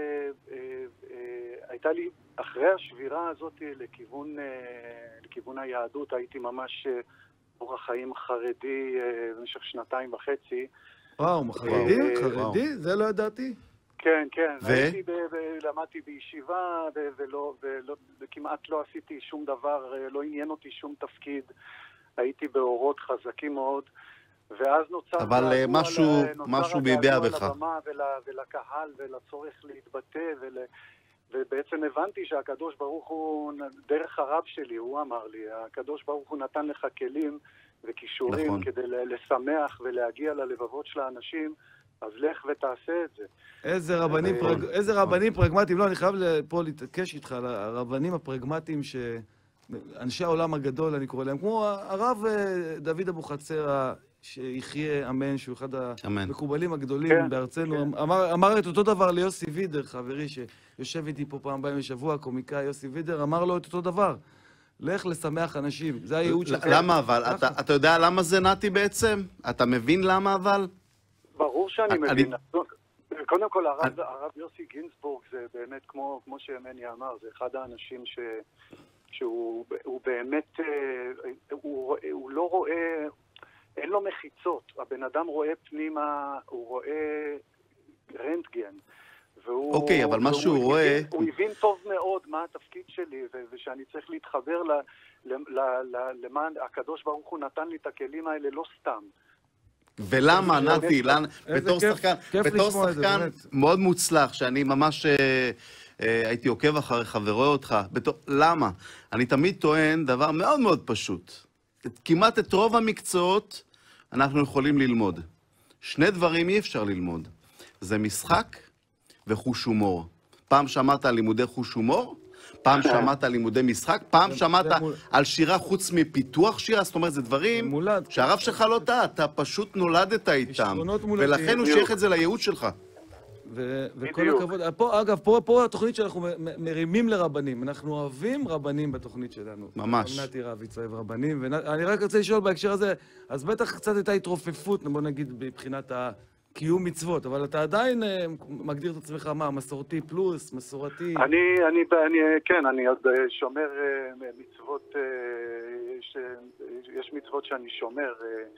הייתה לי, אחרי השבירה הזאת לכיוון היהדות, הייתי ממש אורח חיים חרדי במשך 2.5. וואו, חרדי? זה לא ידעתי. כן, כן. למדתי בישיבה, וכמעט לא עשיתי שום דבר, לא עניין אותי שום תפקיד. הייתי באורות חזקים מאוד. ואז נוצר... אבל משהו ביבע בך. לבמה ולקהל ולצורך להתבטא ובעצם הבנתי שהקדוש ברוך הוא, דרך הרב שלי, הוא אמר לי, הקדוש ברוך הוא נתן לך כלים וכישורים נכון. כדי לשמח ולהגיע ללבבות של האנשים, אז לך ותעשה את זה. איזה רבנים פרגמטיים, לא, אני חייב פה להתעקש איתך על הרבנים הפרגמטיים אנשי העולם הגדול, אני קורא להם, כמו הרב דוד אבוחצירא, שיחיה אמן, שהוא אחד המקובלים הגדולים בארצנו, אמר את אותו דבר ליוסי וידר, חברי שיושב איתי פה פעם בהם בשבוע, הקומיקאי יוסי וידר, אמר לו את אותו דבר, לך לשמח אנשים, זה הייעוד שלך. למה אבל? אתה יודע למה זה נתי בעצם? אתה מבין למה אבל? ברור שאני מבין. קודם כל, הרב יוסי גינזבורג זה באמת, כמו שמני אמר, זה אחד האנשים שהוא באמת, הוא לא רואה, אין לו מחיצות. הבן אדם רואה פנימה, הוא רואה רנטגן. אוקיי, אבל מה שהוא רואה... הוא הבין טוב מאוד מה התפקיד שלי, ושאני צריך להתחבר למה הקדוש ברוך הוא נתן לי את הכלים האלה לא סתם. ולמה, נתי, בתור שחקן מאוד מוצלח, שאני ממש הייתי עוקב אחריך ורואה אותך, למה? אני תמיד טוען דבר מאוד מאוד פשוט. כמעט את רוב המקצועות אנחנו יכולים ללמוד. שני דברים אי אפשר ללמוד. זה משחק וחוש הומור. פעם שמעת על לימודי חוש הומור, פעם שמעת על לימודי משחק, פעם שמעת על שירה חוץ מפיתוח שירה, זאת אומרת, זה דברים שהרב שלך לא טעה, אתה פשוט נולדת איתם, ולכן הוא שייך את זה לייעוד שלך. וכל הכבוד, אגב, פה התוכנית שאנחנו מרימים לרבנים, אנחנו אוהבים רבנים בתוכנית שלנו. ממש. נתי רביץ אוהב רבנים, ואני רק רוצה לשאול בהקשר הזה, אז בטח קצת הייתה התרופפות, בוא נגיד, מבחינת קיום מצוות, אבל אתה עדיין מגדיר את עצמך מה? מסורתי פלוס, מסורתי? כן, אני עוד שומר מצוות, יש מצוות שאני שומר,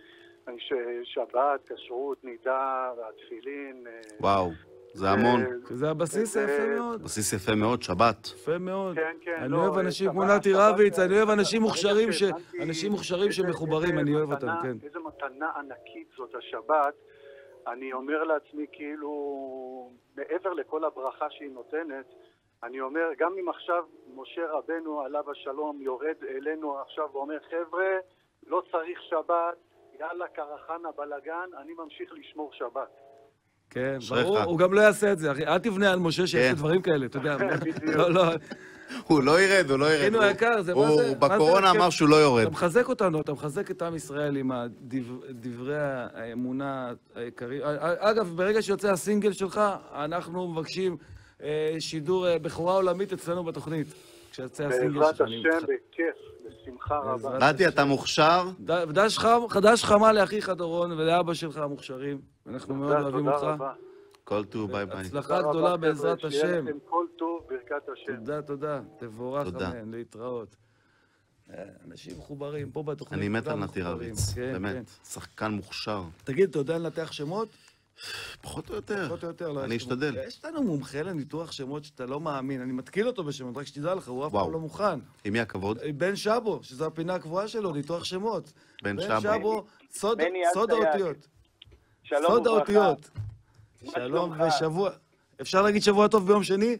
שבת, כשרות, נידה, התפילין. וואו, זה המון. זה הבסיס יפה מאוד. בסיס יפה מאוד, שבת. יפה מאוד. כן, כן. אני אוהב אנשים כמו נתי רביץ, אני אוהב אנשים מוכשרים שמחוברים, אני אוהב אותם, כן. איזה מתנה ענקית זאת השבת. אני אומר לעצמי, כאילו, מעבר לכל הברכה שהיא נותנת, אני אומר, גם אם עכשיו משה רבנו עליו השלום יורד אלינו עכשיו ואומר, חבר'ה, לא צריך שבת, יאללה, קרחנה בלגן, אני ממשיך לשמור שבת. כן, ברור, הוא גם לא יעשה את זה, אחי. אל תבנה על משה שיעשה דברים כאלה, אתה יודע. הוא לא ירד, הוא לא ירד. הנה היקר, זה מה זה? הוא בקורונה אמר שהוא לא יורד. אתה מחזק אותנו, אתה מחזק את עם ישראל עם דברי האמונה העיקריים. אגב, ברגע שיוצא הסינגל שלך, אנחנו מבקשים שידור בחורה עולמית אצלנו בתוכנית. כשיוצא הסינגל שלך. בעזרת השם, בכיף, בשמחה רבה. נתי, אתה מוכשר? דש חמה לאחיך דורון ולאבא שלך המוכשרים. אנחנו מאוד אוהבים אותך. תודה רבה. כל טוב, ביי ביי. הצלחה גדולה בעזרת השם. שיהיה לכם כל טוב, ברכת השם. תודה. תבורך, אמן, להתראות. אנשים מחוברים, פה בתוכנית. אני מת על נתי רביץ, באמת. שחקן מוכשר. תגיד, אתה יודע לנתח שמות? פחות או יותר. פחות או יותר. אני אשתדל. יש לנו מומחה לניתוח שמות שאתה לא מאמין. אני מתקיל אותו בשמות, רק שתדע לך, הוא אף פעם לא מוכן. עם מי הכבוד? בן שבו, שזו הפינה הקבועה שלו, ניתוח שמות. בן שבו, סוד האותיות. סוד האותיות. שלום ושבוע. אפשר להגיד שבוע טוב ביום שני?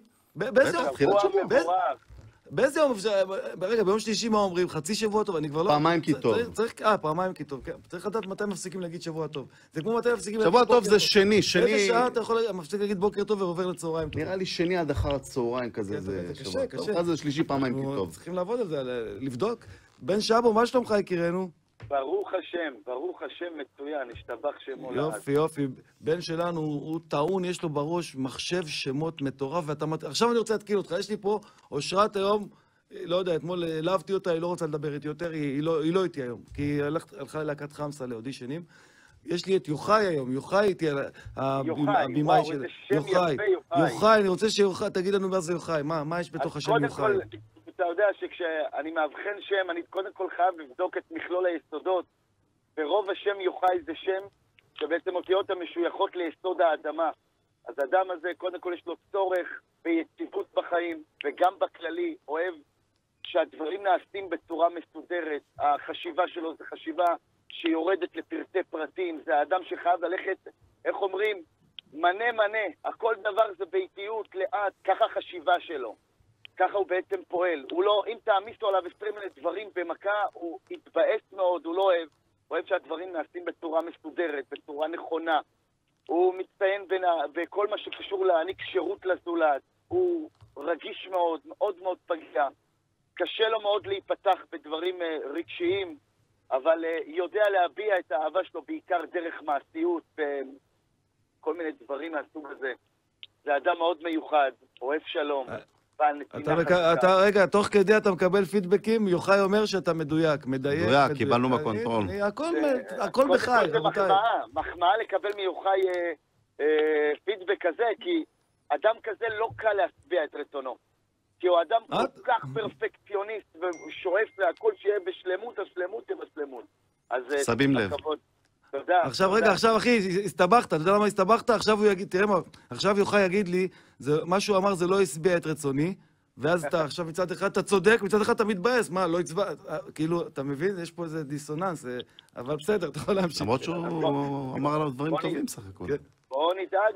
באיזה יום אפשר... רגע, ביום שלישי מה אומרים? חצי שבוע טוב? אני כבר לא... פעמיים כי טוב. פעמיים כי טוב, כן. צריך לדעת מתי מפסיקים להגיד שבוע טוב. זה כמו מתי מפסיקים להגיד... שבוע טוב זה שני. איזה שעה אתה יכול מפסיק להגיד בוקר טוב ועובר לצהריים טוב? נראה לי שני עד אחר הצהריים כזה. זה קשה, קשה. אז זה שלישי פעמיים כי טוב. צריכים לעבוד על זה, לבדוק. בן שבו, מה שלומך יקירנו? ברוך השם מצוין, השתבח שמו לעד. יופי. בן שלנו הוא טעון, יש לו בראש מחשב שמות מטורף, עכשיו אני רוצה להתקיל אותך, יש לי פה אושרת היום, לא יודע, אתמול העלבתי אותה, היא לא רוצה לדבר איתי יותר, היא לא איתי היום, כי היא הלכה ללהקת חמסה לאודישנים. יש לי את יוחאי היום, יוחאי איתי, הבימאי של... יוחאי, אני רוצה שיוחאי, תגיד לנו מה זה יוחאי, מה יש בתוך השם יוחאי? אתה יודע שכשאני מאבחן שם, אני קודם כל חייב לבדוק את מכלול היסודות. ברוב השם יוחאי זה שם שבעצם אותיות המשויכות ליסוד האדמה. אז האדם הזה קודם כל יש לו צורך ביציבות בחיים, וגם בכללי אוהב שהדברים נעשים בצורה מסודרת. החשיבה שלו זה חשיבה שיורדת לפרטי פרטים. זה האדם שחייב ללכת, איך אומרים, מנה, הכל דבר זה ביתיות, לאט, ככה החשיבה שלו. ככה הוא בעצם פועל. הוא לא, אם תעמיסו עליו 20 דברים במכה, הוא יתבאס מאוד, הוא לא אוהב. הוא אוהב שהדברים נעשים בצורה מסודרת, בצורה נכונה. הוא מצטיין בכל מה שקשור להעניק שירות לזולת. הוא רגיש מאוד, מאוד מאוד פגיע. קשה לו מאוד להיפתח בדברים רגשיים, אבל יודע להביע את האהבה שלו בעיקר דרך מעשיות, כל מיני דברים מהסוג הזה. זה אדם מאוד מיוחד, אוהב שלום. רגע, תוך כדי אתה מקבל פידבקים, יוחאי אומר שאתה מדויק, מדייק. מדויק, קיבלנו בקונטרול. הכל בחי, רבותיי. מחמאה לקבל מיוחאי פידבק כזה, כי אדם כזה לא קל להשביע את רצונו. כי הוא אדם כל כך פרפקציוניסט, ושואף להכל שיהיה בשלמות, השלמות תהיה בשלמות. שמים לב. תודה. עכשיו, רגע, עכשיו, אחי, הסתבכת, אתה יודע למה הסתבכת? עכשיו הוא יגיד, תראה מה, עכשיו יוחאי יגיד לי, מה שהוא אמר זה לא הסביע את רצוני, ואז אתה עכשיו מצד אחד אתה צודק, מצד אחד אתה מתבאס, מה, לא הצבע, כאילו, אתה מבין? יש פה איזה דיסוננס, אבל בסדר, אתה יכול להמשיך. למרות שהוא אמר עליו דברים טובים סך הכל. בואו נדאג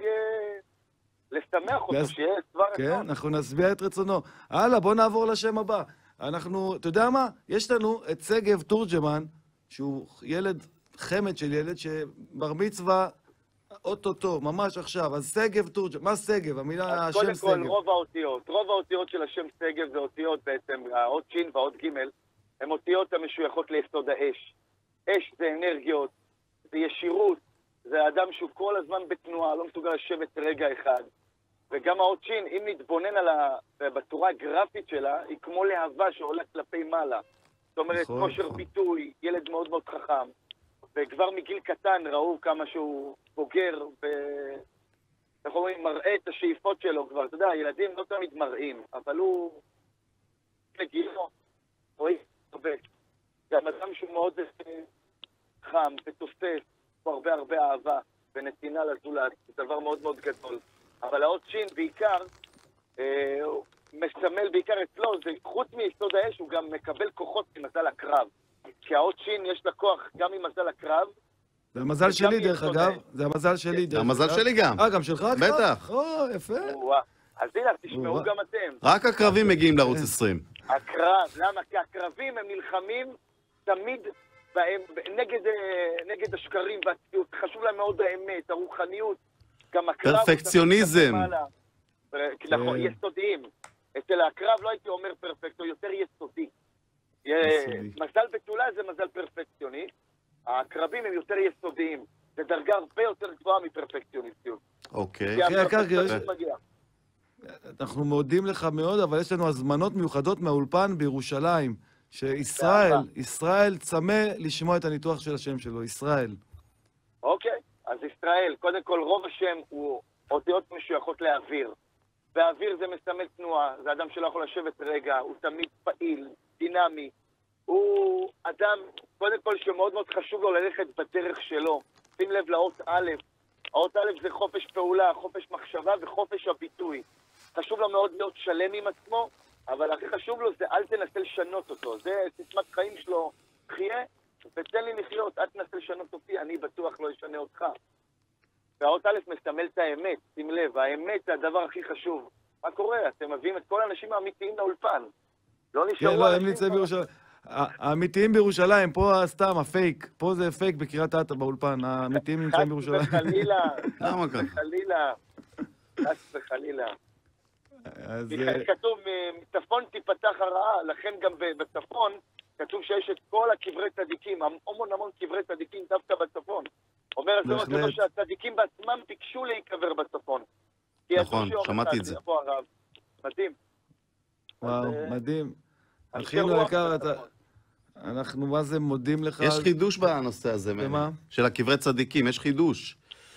לשמח אותו, שיהיה דבר רצון. כן, אנחנו נסביע את רצונו. הלאה, בואו נעבור לשם הבא. אנחנו, אתה יודע מה? יש לנו את שגב תורג'מן, שהוא ילד, חמד של ילד, שבר מצווה אוטוטו, ממש עכשיו. אז שגב תורג'מן, מה שגב? המילה, השם שגב. קודם כל, רוב האותיות של השם שגב זה אותיות בעצם, האות שין והאות ג' הן אותיות המשויכות ליסוד האש. אש זה אנרגיות, זה ישירות, זה אדם שהוא כל הזמן בתנועה, לא מסוגל לשבת רגע אחד. וגם האות שין, אם נתבונן בצורה הגרפית שלה, היא כמו להבה שעולה כלפי מעלה. זאת אומרת, כושר ביטוי, ילד מאוד מאוד חכם. וכבר מגיל קטן ראו כמה שהוא בוגר, ואנחנו אומרים, מראה את השאיפות שלו כבר. אתה יודע, ילדים לא תמיד מראים, אבל הוא לגילו, רואים הרבה. זה אדם שהוא מאוד חם ותוסס, הוא הרבה אהבה ונתינה לזולת, זה דבר מאוד מאוד גדול. אבל האות שין בעיקר, הוא מסמל בעיקר אצלו, זה חוץ מיסוד האש, הוא גם מקבל כוחות ממזל הקרב. כי האות שין יש לה כוח גם ממזל הקרב. זה המזל שלי דרך אגב, זה המזל שלי דרך אגב. המזל שלי גם. גם שלך? בטח. יפה. אז הנה, תשמעו גם אתם. רק הקרבים מגיעים לערוץ 20. הקרב, למה? כי הקרבים הם נלחמים תמיד נגד השקרים והצביעות. חשוב להם מאוד האמת, הרוחניות. גם הקרב... פרפקציוניזם. נכון, יסודיים. אצל הקרב לא הייתי אומר פרפקט, הוא יותר יסודי. מזל בתולה זה מזל פרפקציוני. הקרבים הם יותר יסודיים. זה דרגה הרבה יותר גבוהה מפרפקציוניסטיות. אוקיי. אנחנו מודים לך מאוד, אבל יש לנו הזמנות מיוחדות מהאולפן בירושלים, שישראל צמא לשמוע את הניתוח של השם שלו, ישראל. אוקיי, אז ישראל, קודם כל רוב השם הוא אותיות משויכות לאוויר. והאוויר זה מסמל תנועה, זה אדם שלא יכול לשבת רגע, הוא תמיד פעיל, דינמי. הוא אדם, קודם כל, שמאוד מאוד חשוב לו ללכת בדרך שלו. שים לב לאות א', האות א' זה חופש פעולה, חופש מחשבה וחופש הביטוי. חשוב לו מאוד להיות שלם עם עצמו, אבל הכי חשוב לו זה אל תנסה לשנות אותו. זה סיסמת חיים שלו, חיה ותן לי לחיות, אל תנסה לשנות אותי, אני בטוח לא אשנה אותך. והאות א' מסמל את האמת, שים לב, האמת זה הדבר הכי חשוב. מה קורה? אתם מביאים את כל האנשים האמיתיים לאולפן. לא נשארו לא, הם נמצאים בירושלים. האמיתיים בירושלים, פה סתם, הפייק. פה זה פייק בקריית אתא באולפן, האמיתיים נמצאים בירושלים. חס וחלילה. למה ככה? חס וחלילה. כתוב, מצפון תיפתח הרעה, לכן גם בצפון כתוב שיש את כל הקברי צדיקים, המון קברי צדיקים דווקא בצפון. אומר הזמן שהצדיקים בעצמם ביקשו להיקבר בצפון. נכון, שמעתי את זה. מדהים. וואו, מדהים. אחינו יקר, אנחנו מה זה מודים לך. יש חידוש בנושא הזה, של הקברי צדיקים, יש חידוש.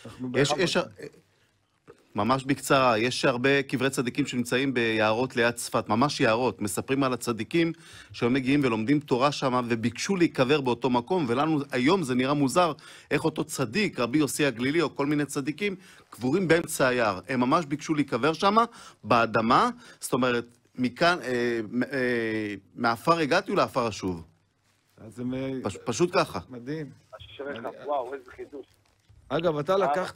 ממש בקצרה, יש הרבה קברי צדיקים שנמצאים ביערות ליד צפת, ממש יערות, מספרים על הצדיקים שהם מגיעים ולומדים תורה שם וביקשו להיקבר באותו מקום, ולנו היום זה נראה מוזר איך אותו צדיק, רבי יוסי הגלילי או כל מיני צדיקים, קבורים באמצע היער. הם ממש ביקשו להיקבר שם באדמה, זאת אומרת, מכאן, מאפר הגעתי ולאפר אשוב. פשוט ככה. מדהים. וואו, איזה חידוש. אגב, אתה לקחת...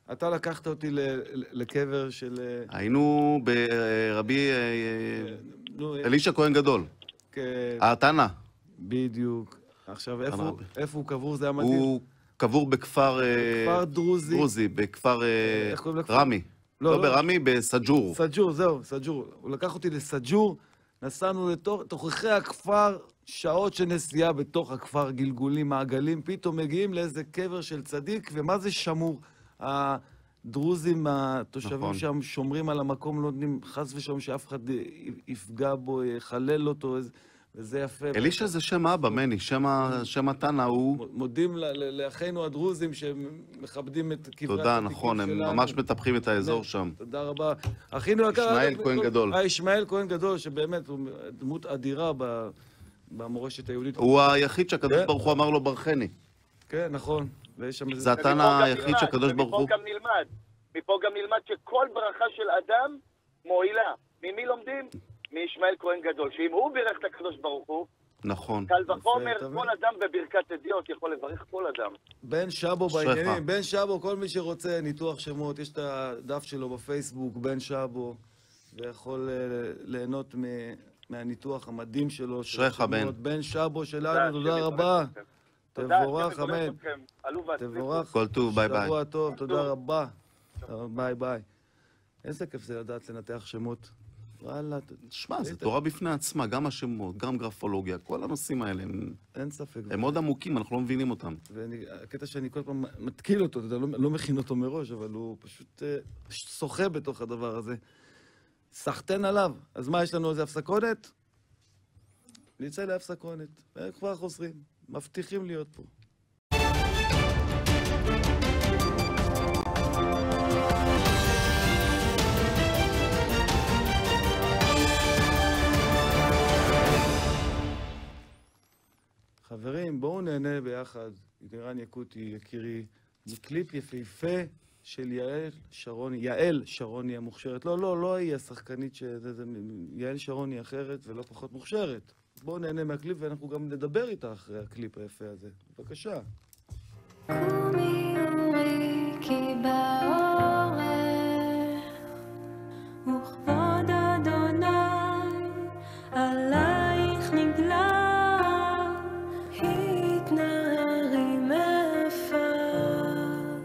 אתה לקחת אותי לקבר של... היינו ברבי אלישע כהן גדול. התנא. בדיוק. עכשיו, איפה הוא קבור? זה המדהים. הוא קבור בכפר דרוזי, בכפר רמי. לא ברמי, בסג'ור. סג'ור, זהו, סג'ור. הוא לקח אותי לסג'ור, נסענו לתוככי הכפר, שעות של נסיעה בתוך הכפר, גלגולים, מעגלים, פתאום מגיעים לאיזה קבר של צדיק, ומה זה שמור? הדרוזים, התושבים שם שומרים על המקום, לא נותנים חס ושלום שאף אחד יפגע בו, יחלל אותו, וזה יפה. אלישע זה שם אבא, מני, שם התנא הוא... מודים לאחינו הדרוזים שמכבדים את קברי הצדיקים שלנו. תודה, נכון, הם ממש מטפחים את האזור שם. תודה רבה. אחינו יקר... ישמעאל כהן גדול. ישמעאל כהן גדול, שבאמת הוא דמות אדירה במורשת היהודית. הוא היחיד שהקדוש ברוך הוא אמר לו ברכני. כן, נכון. זה התנא היחיד שהקדוש ברוך הוא... מפה גם נלמד שכל ברכה של אדם מועילה. ממי לומדים? מישמעאל כהן גדול, שאם הוא בירך את הקדוש ברוך הוא, נכון. קל וחומר, כל אדם בברכת הדיוט יכול לברך כל אדם. בן שבו בעניינים, בן שבו, כל מי שרוצה ניתוח שמות, יש את הדף שלו בפייסבוק, בן שבו, ויכול ליהנות מהניתוח המדהים שלו. אשריך בן. בן שבו שלנו, תודה רבה. תבורך, אמן. תבורך. כל טוב, ביי ביי. שבוע טוב, תודה רבה. ביי ביי. איזה כיף זה לדעת לנתח שמות. שמע, זה תורה בפני עצמה, גם השמות, גם גרפולוגיה, כל הנושאים האלה אין ספק. הם מאוד עמוקים, אנחנו לא מבינים אותם. והקטע שאני כל פעם מתקיל אותו, אתה לא מכין אותו מראש, אבל הוא פשוט שוחה בתוך הדבר הזה. סחטן עליו. אז מה, יש לנו איזה הפסקונת? נצא להפסקונת. כבר חוזרים. מבטיחים להיות פה. חברים, בואו נהנה ביחד, לירן יקוטי, יקירי, מקליפ יפהפה של יעל שרוני המוכשרת. לא היא השחקנית, יעל שרוני אחרת ולא פחות מוכשרת. בואו נהנה מהקליפ ואנחנו גם נדבר איתה אחרי הקליפ היפה הזה. בבקשה. קומי אורי כי בעורר וכבוד אדוני עלייך נגלה התנערי מעפר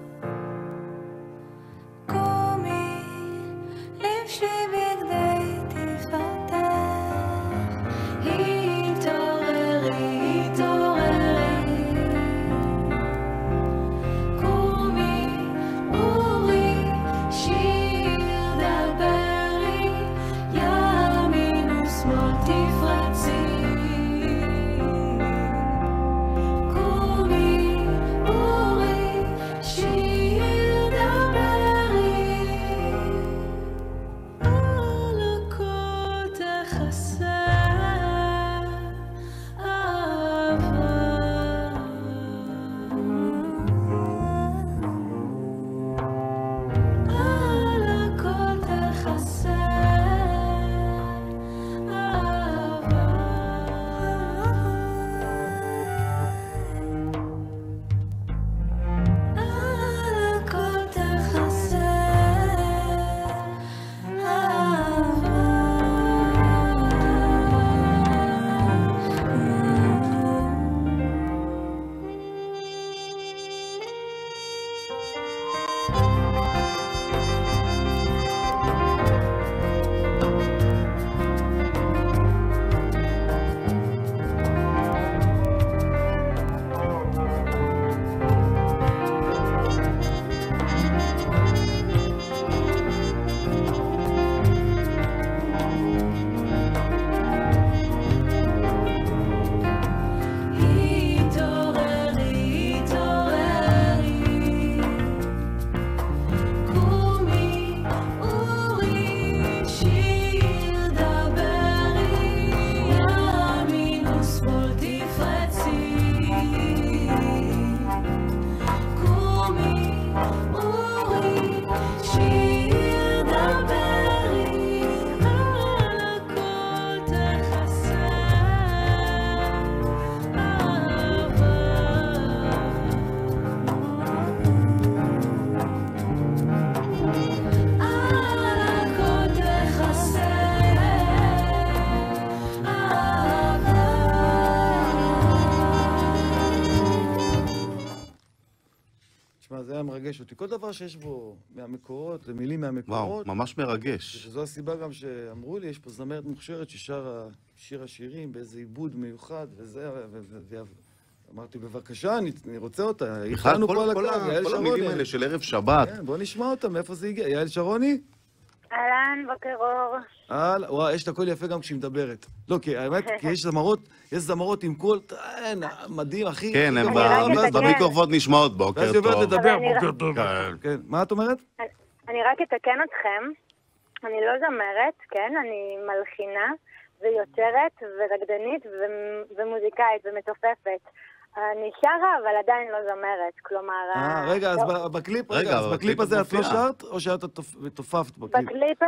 קומי לבשי בגדי תפארתך התעוררי קומי אורי שיר דברי ימין ושמאל תפרצי קומי אורי שיר דברי כל דבר שיש בו מהמקורות, מילים וואו, מהמקורות, ממש מרגש. שזו הסיבה גם שאמרו לי, יש פה זמרת מוכשרת ששרה שיר השירים באיזה עיבוד מיוחד, וזה, אמרתי, בבקשה, אני רוצה אותה. בכלל, איתנו פה על כל הקו, יעל כל שרוני. המילים האלה של ערב שבת. כן, בוא נשמע אותה, מאיפה זה הגיע. יעל שרוני? אהלן, בוקר אור. וואי, יש לה קול יפה גם כשהיא מדברת. לא, כי האמת, כי יש זמרות עם קול, מדהים, הכי... כן, הכי הם גבוה. רק אתקן. במיקרופון נשמעות בוקר ואז היא עוברת טוב. לדבר, אבל אני בוקר טוב. כן. כן, מה את אומרת? אני רק אתקן אתכם. אני לא זמרת, כן? אני מלחינה ויוצרת ורקדנית ומוזיקאית ומתופפת. אני שרה, אבל עדיין לא זמרת. כלומר... רגע, אז לא. בקליפ, רגע, אז אבל בקליפ בקליפ הזה את לא מופיעה. שרת, או שאת תופפת בקליפ? בקליפ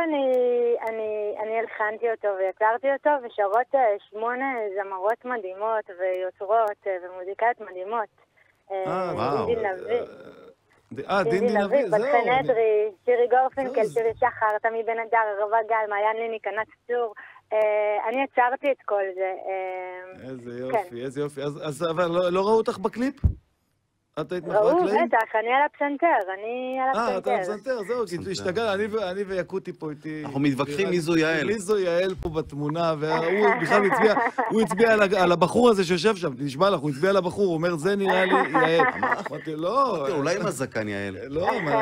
אני הלחנתי אותו ויצרתי אותו, ושרות 8 זמרות מדהימות ויוצרות ומוזיקאיות מדהימות. וואו. דינדי נביא. דינדי נביא, זהו. בת חנדרי, שירי גורפינקל, זהו. שירי שחר, תמי בן אדר, ערבה גל, מעיין ליני, ענת צור. אני יצרתי את כל זה. איזה כן. יופי, איזה יופי. אז אבל לא ראו אותך בקליפ? את היית מאחורי ראו, הקלעים? בטח, אני על הפסנטר, אני על אתה הפסנטר. פסנתר, זהו, כי השתגע, אני ויקוטי פה איתי. אנחנו מתווכחים מי זו יעל. מי זו יעל פה בתמונה, והוא בכלל הצביע על הבחור הזה שיושב שם, נשמע לך, הוא הצביע על הבחור, הוא אומר, זה נראה לי יעל. אמרתי, לא. אולי עם הזקן יעל. לא, מה,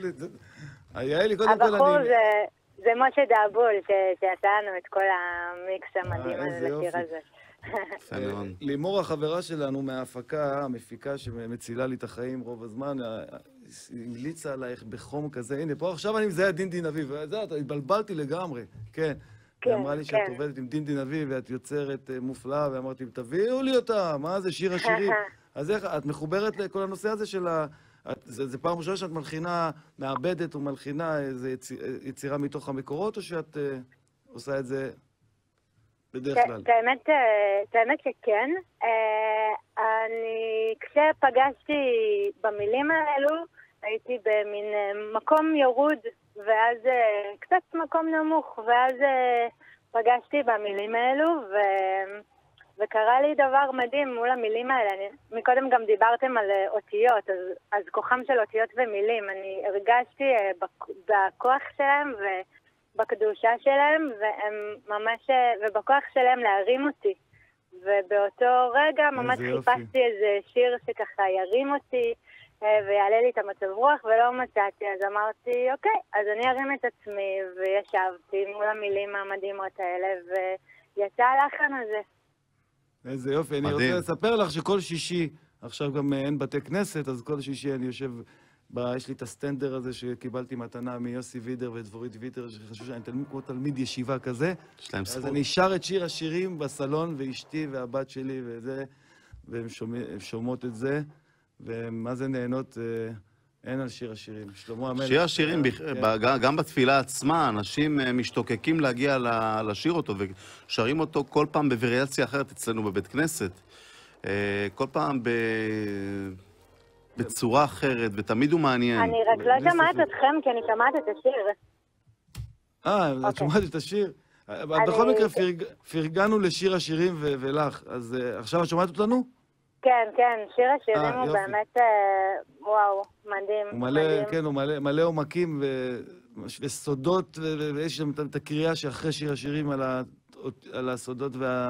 יעל היא קודם כל הבחור אני... זה משה דאבול, שעשה לנו את כל המיקס המדהים איזה הזה לשיר יופי. הזה. יפה מאוד. לימור החברה שלנו מההפקה, המפיקה שמצילה לי את החיים רוב הזמן, המליצה עלייך בחום כזה, הנה, פה עכשיו אני מזהה את דינדי נביא, וזה, התבלבלתי לגמרי, כן. כן, היא אמרה לי שאת כן. עובדת עם דינדי נביא ואת יוצרת מופלאה, ואמרתי, תביאו לי אותה, מה זה שיר השירים? אז איך, את מחוברת לכל הנושא הזה של ה... זה פעם ראשונה שאת מלחינה, מעבדת ומלחינה איזו יצירה מתוך המקורות, או שאת עושה את זה בדרך כלל? את האמת שכן. כשפגשתי במילים האלו, הייתי במין מקום ירוד, ואז קצת מקום נמוך, ואז פגשתי במילים האלו, וקרה לי דבר מדהים מול המילים האלה. מקודם גם דיברתם על אותיות, אז כוחם של אותיות ומילים. אני הרגשתי בכוח שלהם ובקדושה שלהם, והם ממש, ובכוח שלהם להרים אותי. ובאותו רגע ממש יופי. חיפשתי איזה שיר שככה ירים אותי, ויעלה לי את המצב רוח, ולא מצאתי. אז אמרתי, אוקיי, אז אני ארים את עצמי, וישבתי מול המילים המדהימות האלה, ויצא הלחן הזה. איזה יופי, אני מדהים. רוצה לספר לך שכל שישי, עכשיו גם אין בתי כנסת, אז כל שישי אני יושב, יש לי את הסטנדר הזה שקיבלתי מתנה מיוסי וידר ודבורית וידר, שחשוב שאני תלמיד כמו תלמיד ישיבה כזה. יש להם אז זכות. אני שר את שיר השירים בסלון, ואשתי והבת שלי וזה, והן שומעות את זה, ומה זה נהנות, אין על שיר השירים. שלמה המלך. שיר השירים, כן. גם בתפילה עצמה, אנשים משתוקקים להגיע לשיר אותו, ושרים אותו כל פעם בווריאציה אחרת אצלנו בבית כנסת. כל פעם בצורה אחרת, ותמיד הוא מעניין. אני רק לא שומעת אתכם, כי אני שומעת את השיר. את שומעת את השיר? בכל מקרה, פרגנו לשיר השירים ולך, אז עכשיו את שומעת אותנו? כן, כן, שיר השירים הוא יופי. באמת, וואו, מדהים. הוא מלא, מדהים. כן, הוא מלא עומקים וסודות, ויש שם את הקריאה שאחרי שיר השירים על הסודות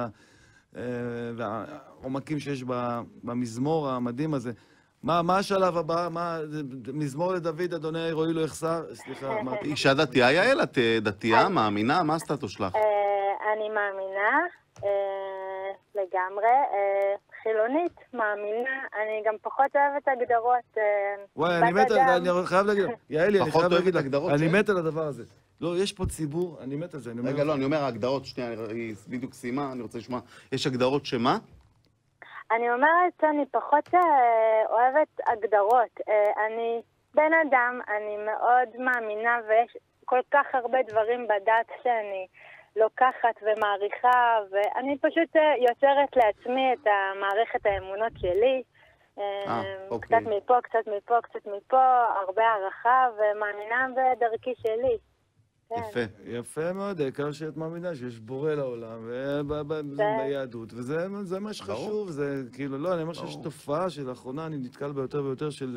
והעומקים שיש במזמור המדהים הזה. מה השלב הבא? מזמור לדוד, אדוני רואי לו יחסר? סליחה, אמרתי. אישה דתייה, יעל? את דתייה, מאמינה? מה הסטטוס שלך? אני מאמינה, לגמרי, חילונית, מאמינה, אני גם פחות אוהבת הגדרות. וואי, אני חייב להגיד, יעלי, אני פחות חייב להגיד אוהבת לך, הגדרות אני של? מת על הדבר הזה. לא, יש פה ציבור, אני מת על זה. רגע, לא, אני אומר ההגדרות, שנייה, היא בדיוק סיימה, אני רוצה לשמוע. יש הגדרות שמה? אני אומרת שאני פחות אוהבת הגדרות. אני בן אדם, אני מאוד מאמינה, ויש כל כך הרבה דברים בדת שאני לוקחת ומעריכה, ואני פשוט יוצרת לעצמי את מערכת האמונות שלי. אוקיי. קצת מפה, קצת מפה, קצת מפה, הרבה הערכה, ומאמינה בדרכי שלי. כן. יפה. יפה מאוד, העיקר שאת מאמינה שיש בורא לעולם, ביהדות, וזה מה שחשוב, זה כאילו, לא, אני אומר שיש תופעה שלאחרונה אני נתקל ביותר ויותר של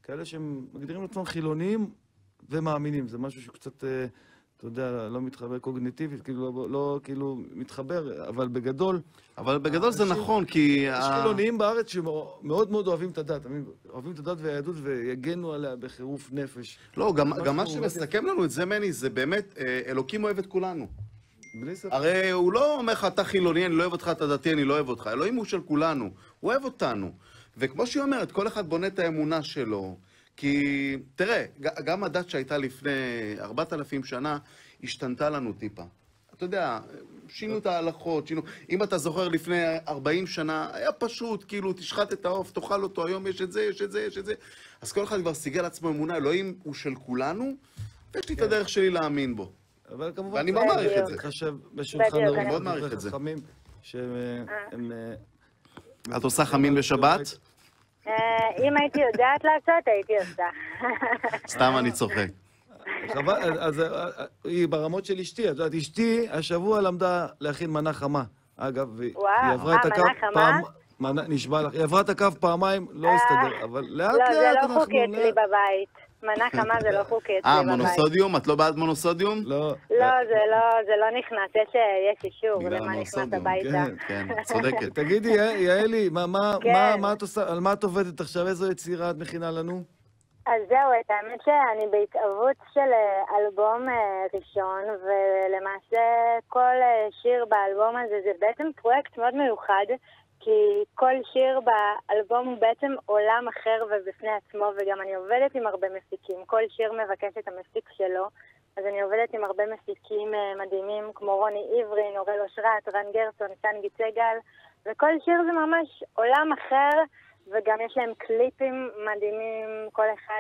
כאלה שהם מגדירים לעצמם חילונים ומאמינים. זה משהו שקצת, אתה יודע, לא מתחבר קוגניטיבית, כאילו, לא כאילו מתחבר, אבל בגדול... אבל בגדול זה נכון, כי... יש חילונים בארץ שמאוד מאוד אוהבים את הדת, אוהבים את הדת והיהדות ויגנו עליה בחירוף נפש. לא, גם מה שמסכם לנו את זה, מני, זה באמת, אלוקים אוהב את כולנו. בלי ספק. הרי הוא לא אומר לך, אתה חילוני, אני לא אוהב אותך, אתה דתי, אני לא אוהב אותך. אלוהים הוא של כולנו, הוא אוהב אותנו. וכמו שהיא אומרת, כל אחד בונה את האמונה שלו. כי, תראה, גם הדת שהייתה לפני 4,000 שנה, השתנתה לנו טיפה. אתה יודע, שינו את ההלכות, שינו... אם אתה זוכר לפני 40 שנה, היה פשוט, כאילו, תשחט את העוף, תאכל אותו, היום יש את זה, יש את זה, יש את זה. אז כל אחד כבר סיגל עצמו אמונה, אלוהים הוא של כולנו, ויש לי את הדרך שלי להאמין בו. אבל כמובן... ואני מאוד מעריך את זה. חשב בשולחן בדיוק, אני מאוד מעריך את זה. חכמים, שהם... את עושה חמין בשבת? אם הייתי יודעת לעשות, הייתי עושה. סתם אני צוחק. אז היא ברמות של אשתי, את יודעת, אשתי השבוע למדה להכין מנה חמה. אגב, והיא עברה את הקו מנה חמה? נשבע לך, היא עברה את הקו פעמיים, לא הסתדר, אבל לאט לאט לא, זה אנחנו... לא חוקי אצלי בבית. מנה חמה זה לא חוקי אצלי בבית. מונוסודיום? את לא בעד מונוסודיום? לא. לא, זה לא נכנס, יש אישור למה נכנס הביתה. כן, צודקת. תגידי, יעלי, מה את עושה, על מה את עובדת עכשיו? איזו יצירה את מכינה לנו? אז זהו, את האמת שאני בהתאבות של אלבום ראשון, ולמעשה כל שיר באלבום הזה זה בעצם פרויקט מאוד מיוחד, כי כל שיר באלבום הוא בעצם עולם אחר ובפני עצמו, וגם אני עובדת עם הרבה מפיקים. כל שיר מבקש את המפיק שלו, אז אני עובדת עם הרבה מפיקים מדהימים, כמו רוני עברי, נורל אושרת, רן גרצון, סנגי צגל, וכל שיר זה ממש עולם אחר, וגם יש להם קליפים מדהימים, כל אחד...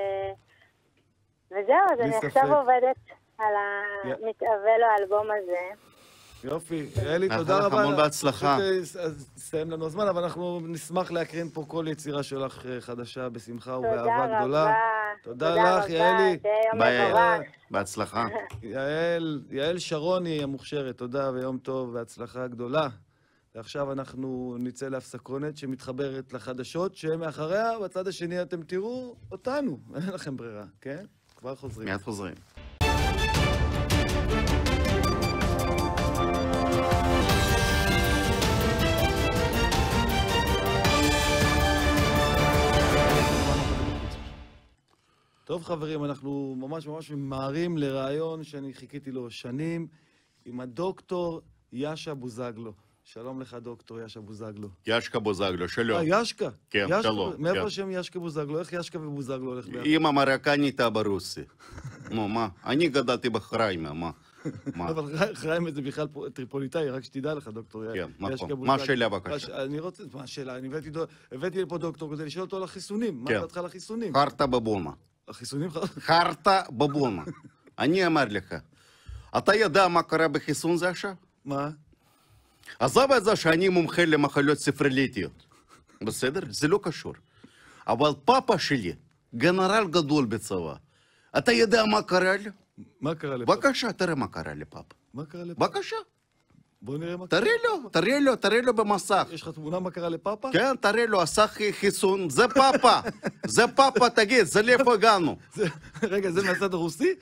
וזהו, אז אני עכשיו עובדת על המתאבל לאלבום הזה. יופי, יעלי, תודה רבה. המון בהצלחה. אז סיים לנו הזמן, אבל אנחנו נשמח להקרין פה כל יצירה שלך חדשה בשמחה ובאהבה גדולה. תודה לך, יעלי. ביי, בהצלחה. יעל שרוני המוכשרת, תודה ויום טוב והצלחה גדולה. ועכשיו אנחנו נצא להפסקונת שמתחברת לחדשות, שמאחריה, בצד השני אתם תראו אותנו. אין לכם ברירה, כן? כבר חוזרים. מיד חוזרים. טוב חברים, אנחנו ממש ממהרים לרעיון שאני חיכיתי לו שנים עם הדוקטור יאשה בוזגלו. שלום לך דוקטור יאשה בוזגלו. ישקה בוזגלו, שלום. ישקה? כן, שלום. מאיפה השם ישקה בוזגלו? איך ישקה ובוזגלו הולך ביחד? אמא מרוקאנית, אבא רוסי. נו, מה? אני גדלתי בחריימה, מה? אבל חריימה זה בכלל טריפוליטאי, רק שתדע לך דוקטור ישקה כן, בוזגלו. נכון. מה השאלה בבקשה? אני רוצה, מה השאלה? אני הבאתי לפה דוקטור כדי לשאול אותו על החיסונים. מה דעתך על החיסונים? חרטה בבונה. החיסונים? חרטה בבונה. אני אומר לך, אתה יודע מה קרה בחיסון זה עכשיו? מה? עזוב את זה שאני מומחה למחלות ספרליטיות. בסדר? זה לא קשור. אבל פאפה שלי, גנרל גדול בצבא. אתה יודע מה קרה לי? מה קרה לפאפה? בבקשה, תראה מה קרה לפאפה. מה קרה לפאפה? בבקשה. בוא נראה מה קרה. תראה לו במסך. יש לך תמונה מה קרה לפאפה? כן, תראה לו, עשה חיסון. זה פאפה. זה פאפה, תגיד, זה לאיפה הגענו? רגע, זה מהצד הרוסי?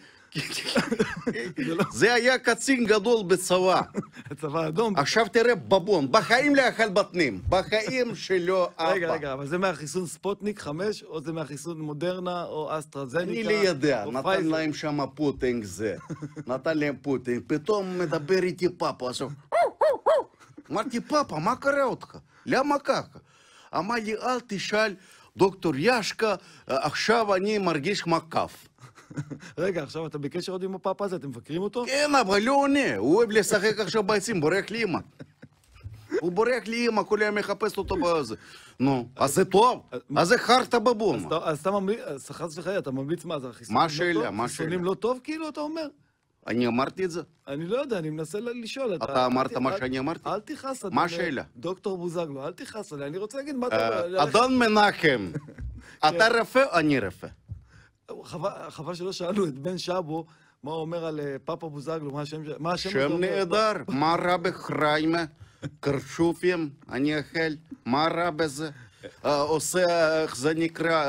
זה היה קצין גדול בצבא. הצבא האדום. עכשיו תראה בבון, בחיים לאכל בטנים, בחיים שלו אבא. רגע, אבל זה מהחיסון ספוטניק 5, או זה מהחיסון מודרנה, או אסטרזניקה? אני לא יודע, נתן להם שם פוטינג זה. נתן להם פוטינג, פתאום מדבר איתי פאפה, עכשיו... אמרתי, פאפה, מה קרה אותך? למה ככה? אמר לי, אל תשאל, דוקטור ישקה, עכשיו אני מרגיש מקף. רגע, עכשיו אתה בקשר עוד עם הפאפה הזה, אתם מבקרים אותו? כן, אבל לא עונה, הוא אוהב לשחק עכשיו ביצים, בורח לי אמא. הוא בורח לי אמא, כל היום מחפש אותו בזה. נו, אז זה טוב, אז זה חרטה בבון. אז אתה ממליץ, חס וחלילה, אתה ממליץ מה, זה החיסונים מה לא טוב? השאלה? מה חיסונים לא טוב, כאילו, אתה אומר? אני אמרתי את זה? אני לא יודע, אני מנסה לשאול. אתה אמרת מה שאני אמרתי? אל תכעס, מה השאלה? דוקטור בוזגלו, אל תכעס עליה, אני רוצה להגיד מה אתה... אדון מנחם, אתה רפה או אני רפה? חבל שלא שאלנו את בן שבו מה הוא אומר על פאפה בוזגלו, מה השם הזה אומר? שם נהדר, מה רע בחריימה? קרשופים, אני אוכל, מה רע בזה? עושה, איך זה נקרא,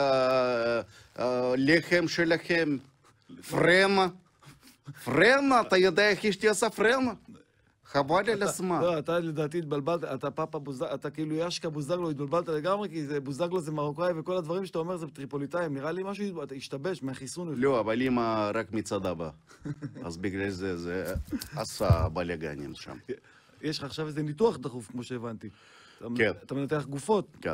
לחם שלכם, פרמה. פרמה, אתה יודע איך אשתי עושה פרמה? חבל על הזמן. לא, אתה לדעתי התבלבלת, אתה פאפה בוזגלו, אתה כאילו ישקה בוזגלו, התבלבלת לגמרי, כי בוזגלו זה מרוקאי, וכל הדברים שאתה אומר זה טריפוליטאים. נראה לי משהו, אתה השתבש מהחיסון. לא, אבל אמא רק מצד אבא. אז בגלל זה עשה בלגנים שם. יש לך עכשיו איזה ניתוח דחוף, כמו שהבנתי. כן. אתה מנתח גופות. כן.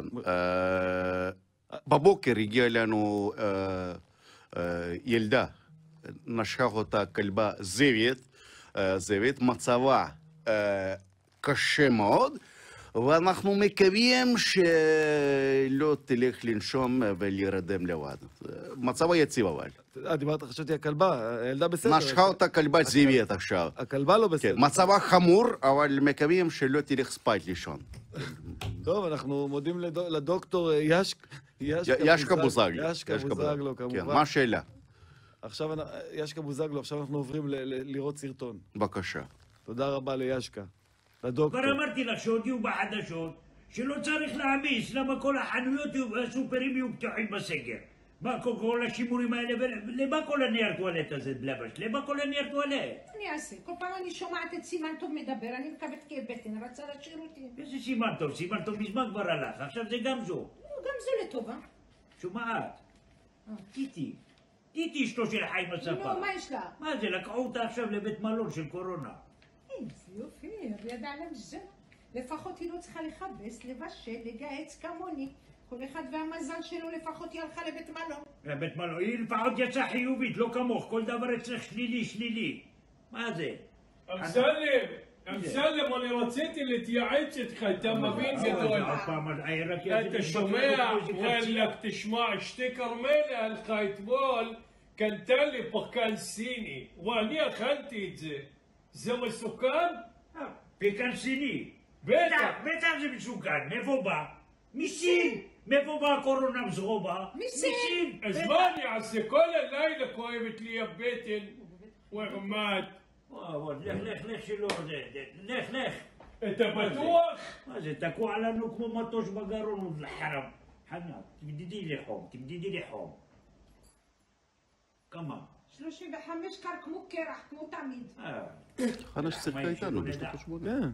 בבוקר הגיעה לנו ילדה, נשכה אותה כלבה זאבית, מצבה קשה מאוד, ואנחנו מקווים שלא תלך לנשום ולהירדם לבד. מצבה יציב אבל. דיברת, חשבתי הכלבה, הילדה בסדר. נשכה אותה כלבה זאבית עכשיו. הכלבה לא בסדר. כן, מצבה חמור, אבל מקווים שלא תלך ספייט לישון. טוב, אנחנו מודים לדוקטור ישקה בוזגלו. ישקה בוזגלו, כמובן. כן, מה השאלה? עכשיו, ישקה בוזגלו, עכשיו אנחנו עוברים לראות סרטון. בבקשה. תודה רבה לישקה, לדוקטור. כבר אמרתי לך שהודיעו בחדשות שלא צריך להעמיס, למה כל החנויות והסופרים יהיו פתוחים בסגר. מה כל השימורים האלה, למה כל הנייר טואלט הזה בלבש? למה כל הנייר טואלט? אני אעשה, כל פעם אני שומעת את סימן טוב מדבר, אני מקבלת כאב בטן, רצה להשאיר אותי. איזה סימן טוב? סימן טוב מזמן כבר הלך, עכשיו זה גם זו. גם זה לטובה. שומעת? טיטי אשתו של חיים הספר. נו, מה יש לה? מה זה, לקחו אותה עכשיו לבית מלון של קורונה. איזה יופי, ידע למזל. לפחות היא לא צריכה לכבס, לבשל, לגהץ כמוני. כל אחד והמזל שלו, לפחות היא הלכה לבית מלון. לבית מלון, היא לפחות יצאה חיובית, לא כמוך, כל דבר אצלך שלילי. מה זה? אמסלם, אני רציתי להתייעץ איתך, אתה מבין גדול. אתה שומע? וואלק, תשמע, אשתי כרמלה הלכה אתמול, קנתה לי פקן סיני, ואני אכלתי את זה. זה מסוכן? פקן סיני? בטח זה מסוכן, מאיפה בא? מסין! מאיפה באה הקורונה מזרובה? מסין! אז מה אני אעשה? כל הלילה כואבת לי הבטן. ורמת. לך שלא, לך. אתה בטוח? מה זה, תקוע לנו כמו מטוש בגרון לחרם. חנה, תמדידי לי חום. כמה? 35 קר כמו קרח, כמו תמיד. חנה ששיחקה איתנו בשנות ה-80. כן.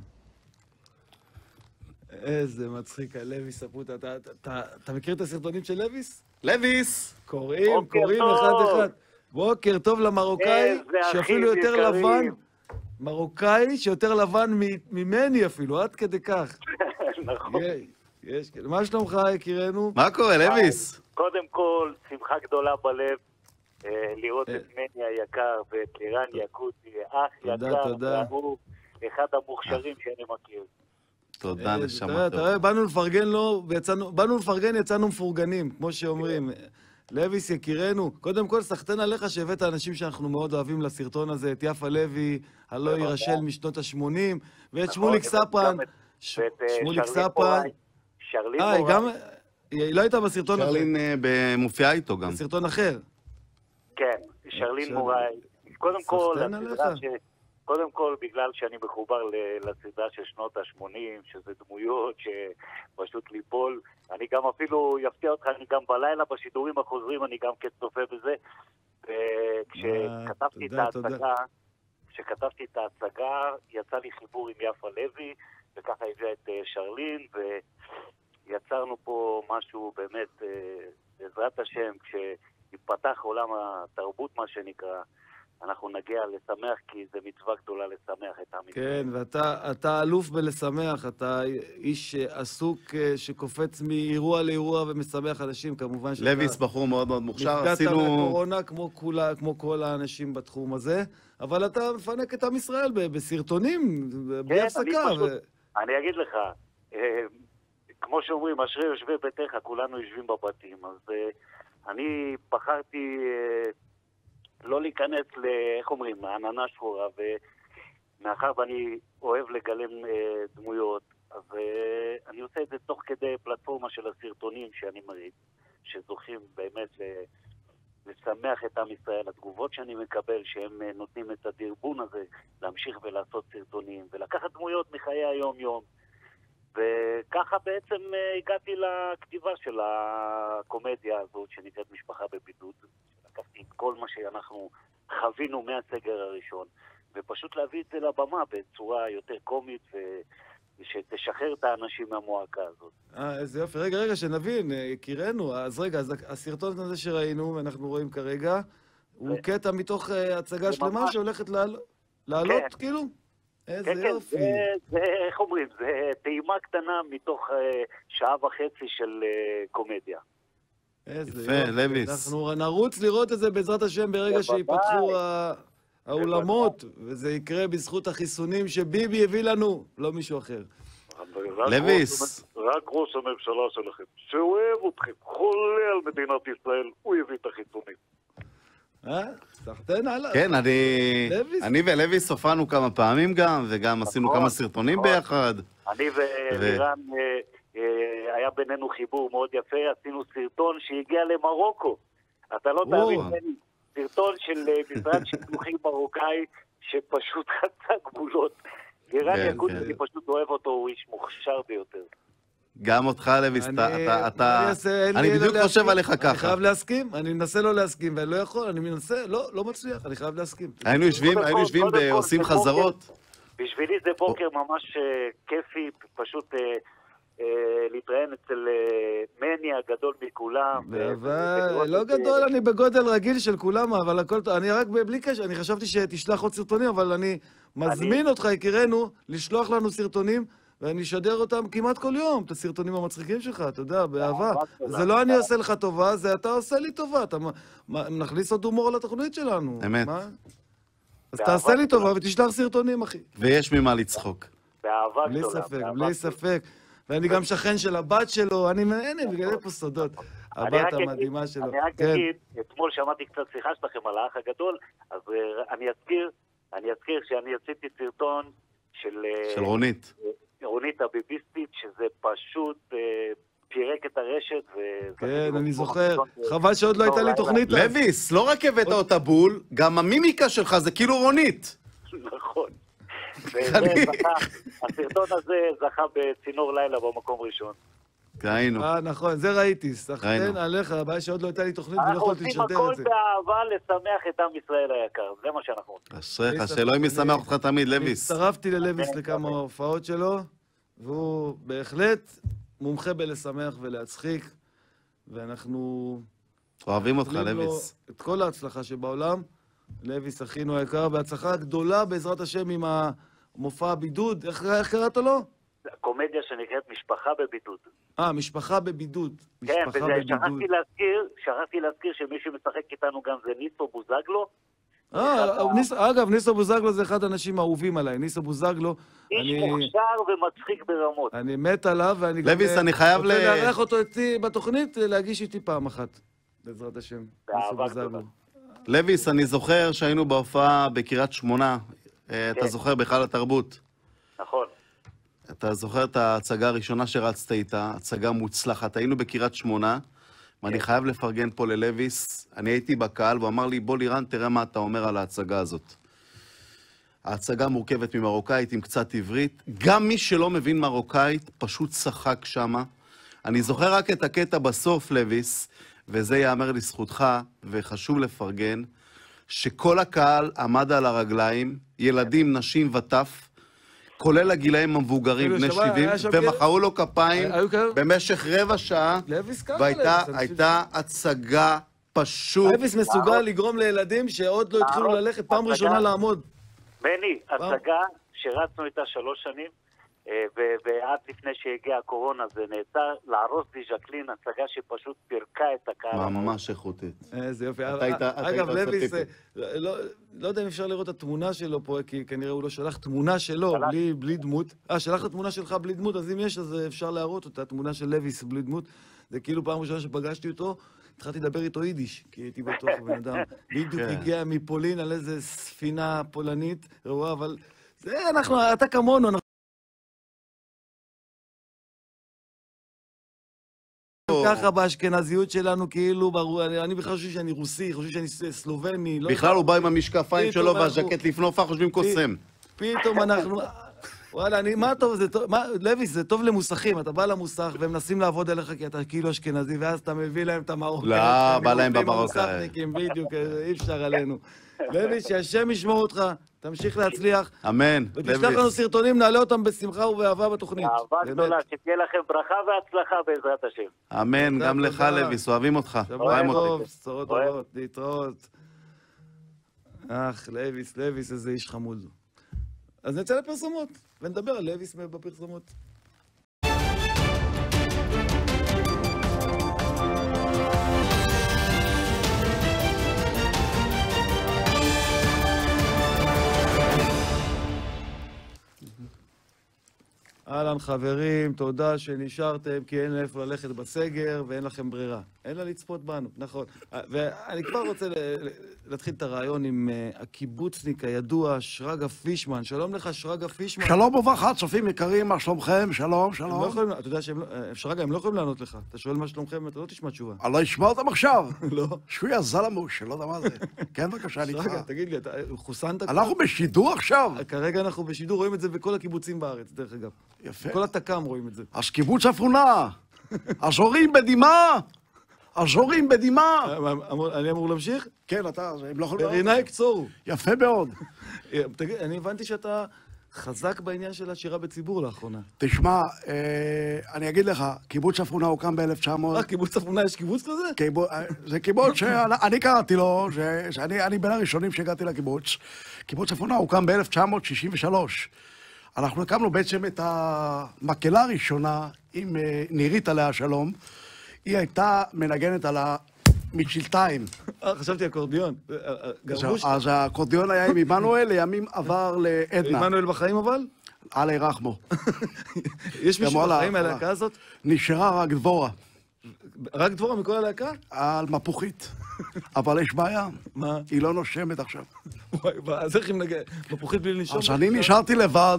איזה מצחיק, לויס ספוטה. אתה מכיר את הסרטונים של לויס? לויס! קוראים אחד. בוקר טוב למרוקאי, שאפילו יותר לבן, מרוקאי שיותר לבן ממני אפילו, עד כדי כך. נכון. מה שלומך, יקירנו? מה קורה, לויס? קודם כל, שמחה גדולה בלב לראות את מני היקר ואת לירן יקוטי, אח יקר, והוא אחד המוכשרים שאני מכיר. תודה, נשמה טוב. באנו לפרגן, יצאנו מפורגנים, כמו שאומרים. לויס יקירנו, קודם כל סחטן עליך שהבאת אנשים שאנחנו מאוד אוהבים לסרטון הזה, את יפה לוי, הלא ירשל משנות ה-80, ואת שמוליק ספרן. שמוליק ספרן. שרלין מוראי. היא לא הייתה בסרטון הזה. שרלין מופיעה איתו גם. בסרטון אחר. כן, שרלין מוראי. קודם כל, בגלל שאני מחובר לסדרה של שנות ה-80, שזה דמויות שפשוט ליפול, אני גם אפילו יפתיע אותך, אני גם בלילה בשידורים החוזרים, אני גם כצופה בזה. כשכתבתי את ההצגה, יצא לי חיבור עם יפה לוי, וככה הביאה את שרלין, ויצרנו פה משהו באמת, בעזרת השם, כשיפתח עולם התרבות, מה שנקרא, אנחנו נגיע לשמח, כי זה מצווה גדולה לשמח את עם ישראל. כן, ואתה אלוף בלשמח, אתה איש עסוק שקופץ מאירוע לאירוע ומשמח אנשים, כמובן שאתה... לויס בחור מאוד מאוד מוכשר, נפגעת מהקורונה כמו כל האנשים בתחום הזה, אבל אתה מפנק את עם ישראל בסרטונים, בלי הפסקה. אני אגיד לך, כמו שאומרים, אשרי יושבי ביתך, כולנו יושבים בבתים, אז אני בחרתי... לא להיכנס איך אומרים, עננה שחורה, ומאחר ואני אוהב לגלם דמויות, אז אני עושה את זה תוך כדי פלטפורמה של הסרטונים שאני מריץ, שזוכים באמת לשמח את עם ישראל, התגובות שאני מקבל, שהם נותנים את הדרבון הזה, להמשיך ולעשות סרטונים, ולקחת דמויות מחיי היום-יום. וככה בעצם הגעתי לכתיבה של הקומדיה הזאת שנקראת משפחה בבידוד. לקחתי את כל מה שאנחנו חווינו מהסגר הראשון, ופשוט להביא את זה לבמה בצורה יותר קומית ושתשחרר את האנשים מהמועקה הזאת. איזה יופי. רגע, שנבין, יקירנו. אז רגע, הסרטון הזה שראינו, ואנחנו רואים כרגע, הוא קטע מתוך הצגה שלמה שהולכת לעלות, כאילו? איזה יופי. זה, איך אומרים, זה טעימה קטנה מתוך שעה וחצי של קומדיה. איזה יפה, יופי. לויס. אנחנו נרוץ לראות את זה בעזרת השם ברגע שיפתחו האולמות, וזה יקרה בזכות החיסונים שביבי הביא לנו, לא מישהו אחר. לויס. רק ראש הממשלה שלכם, שאוהב אתכם, חולה על מדינת ישראל, הוא הביא את החיסונים. סחטן עליו. כן, אני ולויס הופענו כמה פעמים גם, וגם עשינו כמה סרטונים ביחד. אני ולירן, היה בינינו חיבור מאוד יפה, עשינו סרטון שהגיע למרוקו. אתה לא תאמין, סרטון של משרד שיתוחים מרוקאי, שפשוט חצה גבולות. לירן יקוד, אני פשוט אוהב אותו, הוא איש מוכשר ביותר. גם אותך, לויס, אני בדיוק חושב עליך ככה. אני חייב להסכים, אני מנסה לא להסכים, ואני לא יכול, אני מנסה, לא מצליח, אני חייב להסכים. היינו יושבים ועושים חזרות. בשבילי זה בוקר ממש כיפי, פשוט להתראיין אצל מני הגדול מכולם. לא גדול, אני בגודל רגיל של כולם, אבל הכל טוב. אני רק בלי קשר, אני חשבתי שתשלח עוד סרטונים, אבל אני מזמין אותך, יקירנו, לשלוח לנו סרטונים, ואני אשדר אותם כמעט כל יום, את הסרטונים המצחיקים שלך, אתה יודע, באהבה. זה לא אני עושה לך טובה, זה אתה עושה לי טובה. אתה נכניס עוד הומור לתוכנית שלנו. אמת. אז תעשה לי טובה ותשלח סרטונים, אחי. ויש ממה לצחוק. באהבה גדולה. בלי ספק, בלי ספק. ואני גם שכן של הבת שלו, אני בגלל פה סודות. הבת המדהימה שלו. אני רק אגיד, אתמול שמעתי קצת שיחה שלכם על האח הגדול, אז אני אזכיר שאני עשיתי סרטון של רונית. רונית הביביסטית, שזה פשוט פירק את הרשת. כן, אני זוכר. חבל שעוד לא הייתה לי תוכנית. לויס, לא רק הבאת אותה בול, גם המימיקה שלך זה כאילו רונית. נכון. הסרטון הזה זכה בצינור לילה במקום ראשון. ראינו. נכון, זה ראיתי. סחטן עליך, הבעיה שעוד לא הייתה לי תוכנית ולא יכולתי לשדר את זה. אנחנו עושים הכל באהבה לשמח את עם ישראל היקר, זה מה שאנחנו עושים. אשריך, שאלוהים ישמח אותך תמיד, לויס. הצטרפתי ללויס לכמה הופעות שלו, והוא בהחלט מומחה בלשמח ולהצחיק, ואנחנו אוהבים אותך, לויס. את כל ההצלחה שבעולם. לויס, אחינו היקר, בהצלחה גדולה בעזרת השם עם המופע הבידוד. איך קראת לו? קומדיה שנקראת משפחה בבידוד. משפחה בבידוד. כן, שכחתי להזכיר שמי שמשחק איתנו גם זה ניסו בוזגלו. אגב, ניסו בוזגלו זה אחד האנשים האהובים עליי. ניסו בוזגלו. איש מוכשר ומצחיק ברמות. אני מת עליו, ואני גם רוצה לארח אותו איתי בתוכנית, להגיש איתי פעם אחת. בעזרת השם. ניסו בוזגלו. לויס, אני זוכר שהיינו בהופעה בקריית שמונה. אתה זוכר בכלל התרבות. נכון. אתה זוכר את ההצגה הראשונה שרצת איתה, הצגה מוצלחת. היינו בקריית שמונה, ואני חייב לפרגן פה ללויס. אני הייתי בקהל, והוא אמר לי, בוא לירן, תראה מה אתה אומר על ההצגה הזאת. ההצגה מורכבת ממרוקאית עם קצת עברית. גם מי שלא מבין מרוקאית פשוט צחק שמה. אני זוכר רק את הקטע בסוף, לויס, וזה יאמר לזכותך, וחשוב לפרגן, שכל הקהל עמד על הרגליים, ילדים, נשים וטף, כולל הגילאים המבוגרים, בני 70, ומחאו לו כפיים במשך רבע שעה, והייתה הצגה פשוט... לויס מסוגל לגרום לילדים שעוד לא התחילו ללכת פעם ראשונה לעמוד. מני, הצגה שרצנו איתה 3 שנים, ועד לפני שהגיעה הקורונה זה נעצר, להרוס די ז'קלין, הצגה שפשוט פירקה את הקהל. ממש איכותית. איזה יופי. אגב, לויס, לא יודע אם אפשר לראות את התמונה שלו פה, כי כנראה הוא לא שלח תמונה שלו בלי דמות. שלח את התמונה שלך בלי דמות, אז אם יש, אז אפשר להראות אותה, התמונה של לויס בלי דמות. זה כאילו פעם ראשונה שפגשתי אותו, התחלתי לדבר איתו יידיש, כי הייתי בטוח בן אדם. בדיוק הגיע מפולין על איזה ספינה פולנית, אבל זה אתה כמונו, ככה באשכנזיות שלנו, כאילו, אני בכלל חושב שאני רוסי, חושב שאני סלובני. בכלל הוא בא עם המשקפיים שלו והז'קט לפנופה, חושבים קוסם. פתאום אנחנו... וואלה, מה טוב, זה טוב, לוי, זה טוב למוסכים, אתה בא למוסך והם מנסים לעבוד עליך כי אתה כאילו אשכנזי, ואז אתה מביא להם את המרוקאים. לא, בא להם במרוקאי. בדיוק, אי אפשר עלינו. לוי, שהשם ישמור אותך, תמשיך להצליח. אמן. ותשלח לנו סרטונים, נעלה אותם בשמחה ובאהבה בתוכנית. אהבה גדולה, שתהיה לכם ברכה והצלחה בעזרת השם. אמן, גם לך לוי, אוהבים אותך. שבוע טוב, בשורות טובות, להתראות. לויס, איזה איש חמוד. אז נצא לפרסומות, ונדבר על לויס בפרסומות. אהלן חברים, תודה שנשארתם, כי אין לאיפה ללכת בסגר ואין לכם ברירה. אין לה לצפות בנו, נכון. ואני כבר רוצה להתחיל את הרעיון עם הקיבוצניק הידוע, שרגא פישמן. שלום לך, שרגא פישמן. שלום וברכה, צופים יקרים, מה שלומכם? שלום, שלום. אתה יודע שרגא, הם לא יכולים לענות לך. אתה שואל מה שלומכם, אתה לא תשמע תשובה. אני לא אשמע אותם עכשיו. לא. שויה זלמוש, שלא יודע מה זה. כן, בבקשה, אני איתך. שרגא, תגיד לי, אתה חוסנת? אנחנו בשידור עכשיו. כרגע אנחנו בשידור, רואים את זה בכל הקיבוצים בארץ, דרך אגב. יפה. כל התקם רואים את זה. אז קיבוץ אפונה, הזורים בדימה, הזורים בדימה. אני אמור להמשיך? כן, אתה, הם לא יכולים... ברינאי קצורו. יפה מאוד. תגיד, אני הבנתי שאתה חזק בעניין של השירה בציבור לאחרונה. תשמע, אני אגיד לך, קיבוץ אפונה הוקם ב-1900... קיבוץ אפונה, יש קיבוץ כזה? זה קיבוץ שאני קראתי לו, אני בין הראשונים שהגעתי לקיבוץ. קיבוץ אפונה הוקם ב-1963. אנחנו הקמנו בעצם את המקהלה הראשונה עם נירית עליה שלום. היא הייתה מנגנת על המצ'ילתיים. חשבתי אקורדיון. אז האקורדיון היה עם עמנואל, לימים עבר לעדנה. עמנואל בחיים אבל? עלי רחמו. יש מישהו בחיים מהלהקה הזאת? נשארה רק דבורה. רק דבורה מכל הלהקה? על מפוחית. אבל יש בעיה. מה? היא לא נושמת עכשיו. אז איך היא מנגנת? מפוחית בלי לנשום? אז אני נשארתי לבד.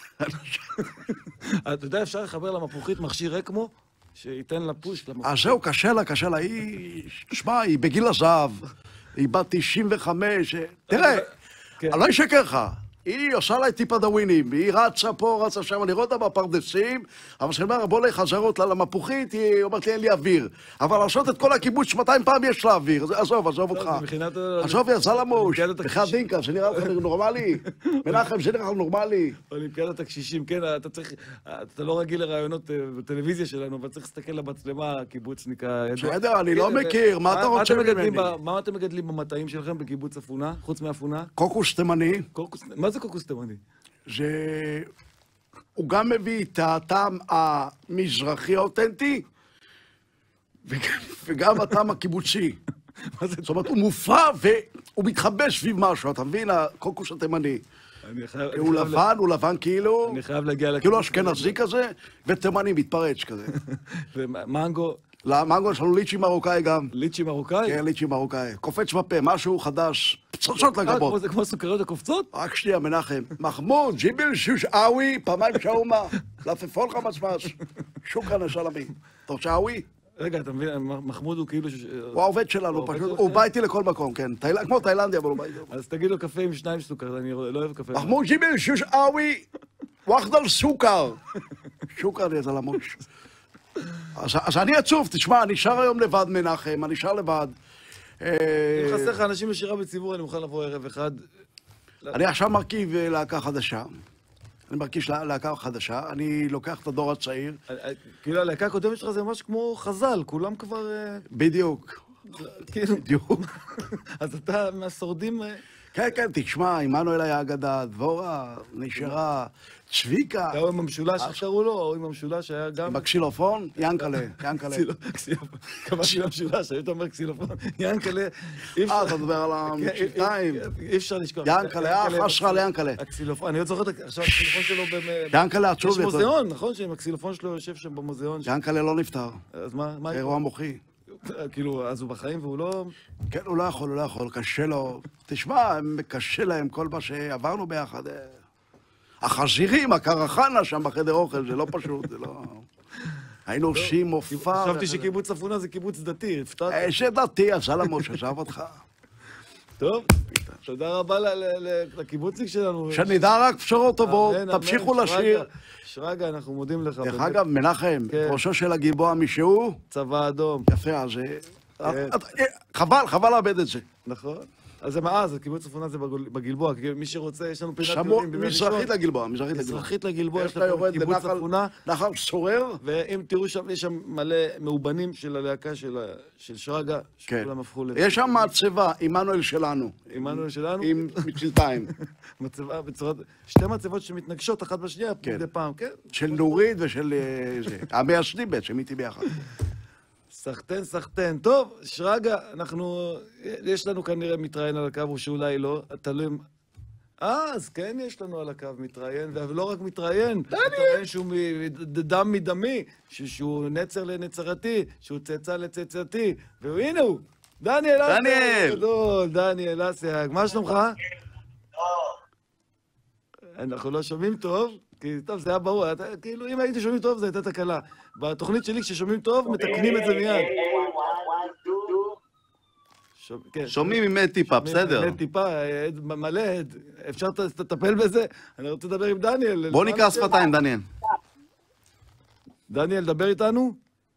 אתה יודע, אפשר לחבר למפוחית מכשיר אקמו? שייתן לה פוש למפוחית. אז זהו, קשה לה. היא... תשמע, היא בגיל הזהב. היא בת 95. תראה, אני לא אשקר לך. היא עושה לה את טיפ הדווינים, היא רצה פה, רצה שם, אני רואה אותה בפרדסים, אבל כשאני אומר, בוא לחזרות לה למפוחית, היא אומרת לי, אין לי אוויר. אבל לעשות את כל הקיבוץ 200 פעם יש לה אוויר, עזוב אותך. עזוב, יא זלמוש, לך דינקה, שנראה לך נורמלי. מנחם, שנראה לך נורמלי. אולימפיאדת הקשישים, כן, אתה לא רגיל לרעיונות בטלוויזיה שלנו, אבל צריך להסתכל למצלמה, הקיבוצניק הידוע. בסדר, אני לא מכיר, מה אתה רוצה ממני? מה אתם מגדלים במטעים שלכם בקיבוץ אפונה, חוץ מאפונה? קוקוס תימני. מה זה קוקוס תימני? הוא גם מביא את הטעם המזרחי האותנטי, וגם הטעם הקיבוצי. זאת אומרת, הוא מופרע והוא מתחבא סביב משהו, אתה מבין? הקוקוס התימני. הוא לבן כאילו, כאילו אשכנזי כזה, ותימני מתפרץ כזה. ומנגו? למנגו יש לנו ליצ'י מרוקאי גם. ליצ'י מרוקאי? כן, ליצ'י מרוקאי. קופץ בפה, משהו חדש, פצצות לגבות. זה כמו סוכריות הקופצות? רק שנייה, מנחם. מחמוד, ג'יבל שושאווי, פעמיים שאומה, לפפון לך מצמש. שוקרן השלמי. אתה רוצה אווי? רגע, אתה מבין, מחמוד הוא כאילו... הוא העובד שלנו, פשוט, הוא בא איתי לכל מקום, כן. כמו תאילנדי, אבל הוא בא איתי. אז תגיד לו קפה עם 2 סוכר, אני לא אוהב קפה. מחמוד, ג'יבל שושאווי, וואחדל סוכר. שוקרן, זה למוש. אז אני עצוב, תשמע, אני שר היום לבד מנחם, אני שר לבד. אם חסר לך אנשים לשירה בציבור, אני מוכן לבוא ערב אחד. אני עכשיו מרכיב להקה חדשה. אני מרגיש להקה חדשה, אני לוקח את הדור הצעיר. כאילו, הלהקה הקודמת שלך זה ממש כמו חז"ל, כולם כבר... בדיוק. בדיוק. אז אתה מהשורדים... כן, כן, תשמע, עמנואל היה אגדה, דבורה, נשארה, צביקה. אתה עם המשולש, איך קראו לו? או עם המשולש היה גם... בקסילופון? ינקלה, ינקלה. קראתי למשולש, היית אומר קסילופון, ינקלה. אתה מדבר על המשלתיים. אי אפשר לשכוח. ינקלה, אף אשרה ליינקלה. הקסילופון, אני עוד זוכר עכשיו הקסילופון שלו ינקלה עצוב. יש מוזיאון, נכון? שהקסילופון שלו יושב שם במוזיאון. ינקלה לא נפטר. אז מה? אירוע מוחי. כאילו, אז הוא בחיים והוא לא... כן, הוא לא יכול, קשה לו. תשמע, קשה להם כל מה שעברנו ביחד. החזירים, הקרחנה שם בחדר אוכל, זה לא פשוט, זה לא... היינו עושים מופע... חשבתי שקיבוץ אפונה זה קיבוץ דתי, הפתעתי. איזה דתי, אז סלמוש, עזב אותך. טוב. תודה רבה לקיבוצניק שלנו. שנדע רק בשורות טובות, תמשיכו לשיר. שרגא, אנחנו מודים לך. דרך אגב, מנחם, ראשו של הגלבוע מישהו? צבא אדום. יפה, אז חבל לאבד את זה. נכון. אז זה מה? זה קיבוץ צפונה זה בגלבוע, כי מי שרוצה, יש לנו פינת טיולים בימי ראשון. מזרחית לגלבוע, מזרחית לגלבוע, יש לנו קיבוץ צפונה. נחל סורר. ואם תראו שם, יש שם מלא מאובנים של הלהקה של שרגא, שכולם הפכו יש שם מצבה, עמנואל שלנו. עמנואל שלנו? עם מצלתיים. מצבה בצורת... שתי מצבות שמתנגשות אחת בשנייה, מדי פעם, כן? של נורית ושל... המייסדים בעצם, איתי ביחד. סחטן. טוב, שרגא, יש לנו כנראה מתראיין על הקו, או שאולי לא, תלוי... אז כן, יש לנו על הקו מתראיין, ולא רק מתראיין, מתראיין שהוא דם מדמי, שהוא נצר לנצרתי, שהוא צאצא לצאצאתי, והנה הוא, דניאל אסייג, גדול, דניאל אסייג, מה שלומך? אנחנו לא שומעים טוב, כי טוב, זה היה ברור, כאילו, אם הייתי שומעים טוב, זו הייתה תקלה. בתוכנית שלי, כששומעים טוב, מתקנים את זה מיד. שומעים עם עד טיפה, בסדר. עד טיפה, מלא עד. אפשר לטפל בזה? אני רוצה לדבר עם דניאל. בוא נקרא שפתיים, דניאל. דניאל, דבר איתנו?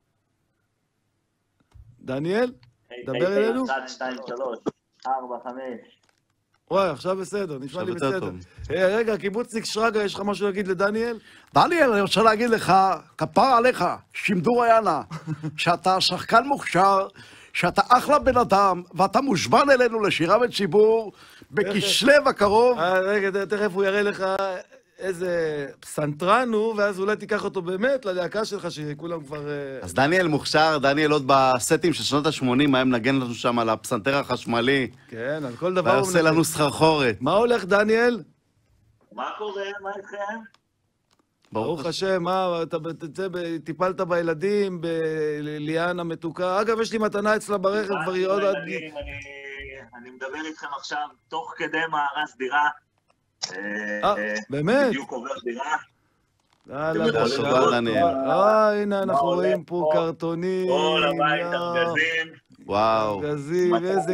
דניאל? דבר אלינו? 1, 2, 3, 4, 5. וואי, עכשיו בסדר, נשמע לי בסדר. רגע, קיבוצניק שרגא, יש לך משהו להגיד לדניאל? דניאל, אני רוצה להגיד לך, כפר עליך, שמדור היאנה, שאתה שחקן מוכשר, שאתה אחלה בן אדם, ואתה מוזמן אלינו לשירה בציבור בכסלו הקרוב. רגע, תכף הוא יראה לך איזה פסנתרן הוא, ואז אולי תיקח אותו באמת ללהקה שלך, שכולם כבר... אז דניאל מוכשר, דניאל עוד בסטים של שנות ה-80, היה מנגן לנו שם על הפסנתר החשמלי. כן, על כל דבר... ועושה לנו סחרחורת. מה הולך, דניאל? מה קורה? מה איתכם? ברוך השם, מה, אתה טיפלת בילדים, בליאן המתוקה. אגב, יש לי מתנה אצלה ברכב, כבר היא עוד עד... אני מדבר איתכם עכשיו, תוך כדי מארז דירה. באמת? בדיוק עובר דירה. תודה, דניאל. הנה, אנחנו רואים פה קרטונים. כל הבית ארגזים. וואו. ארגזים, איזה...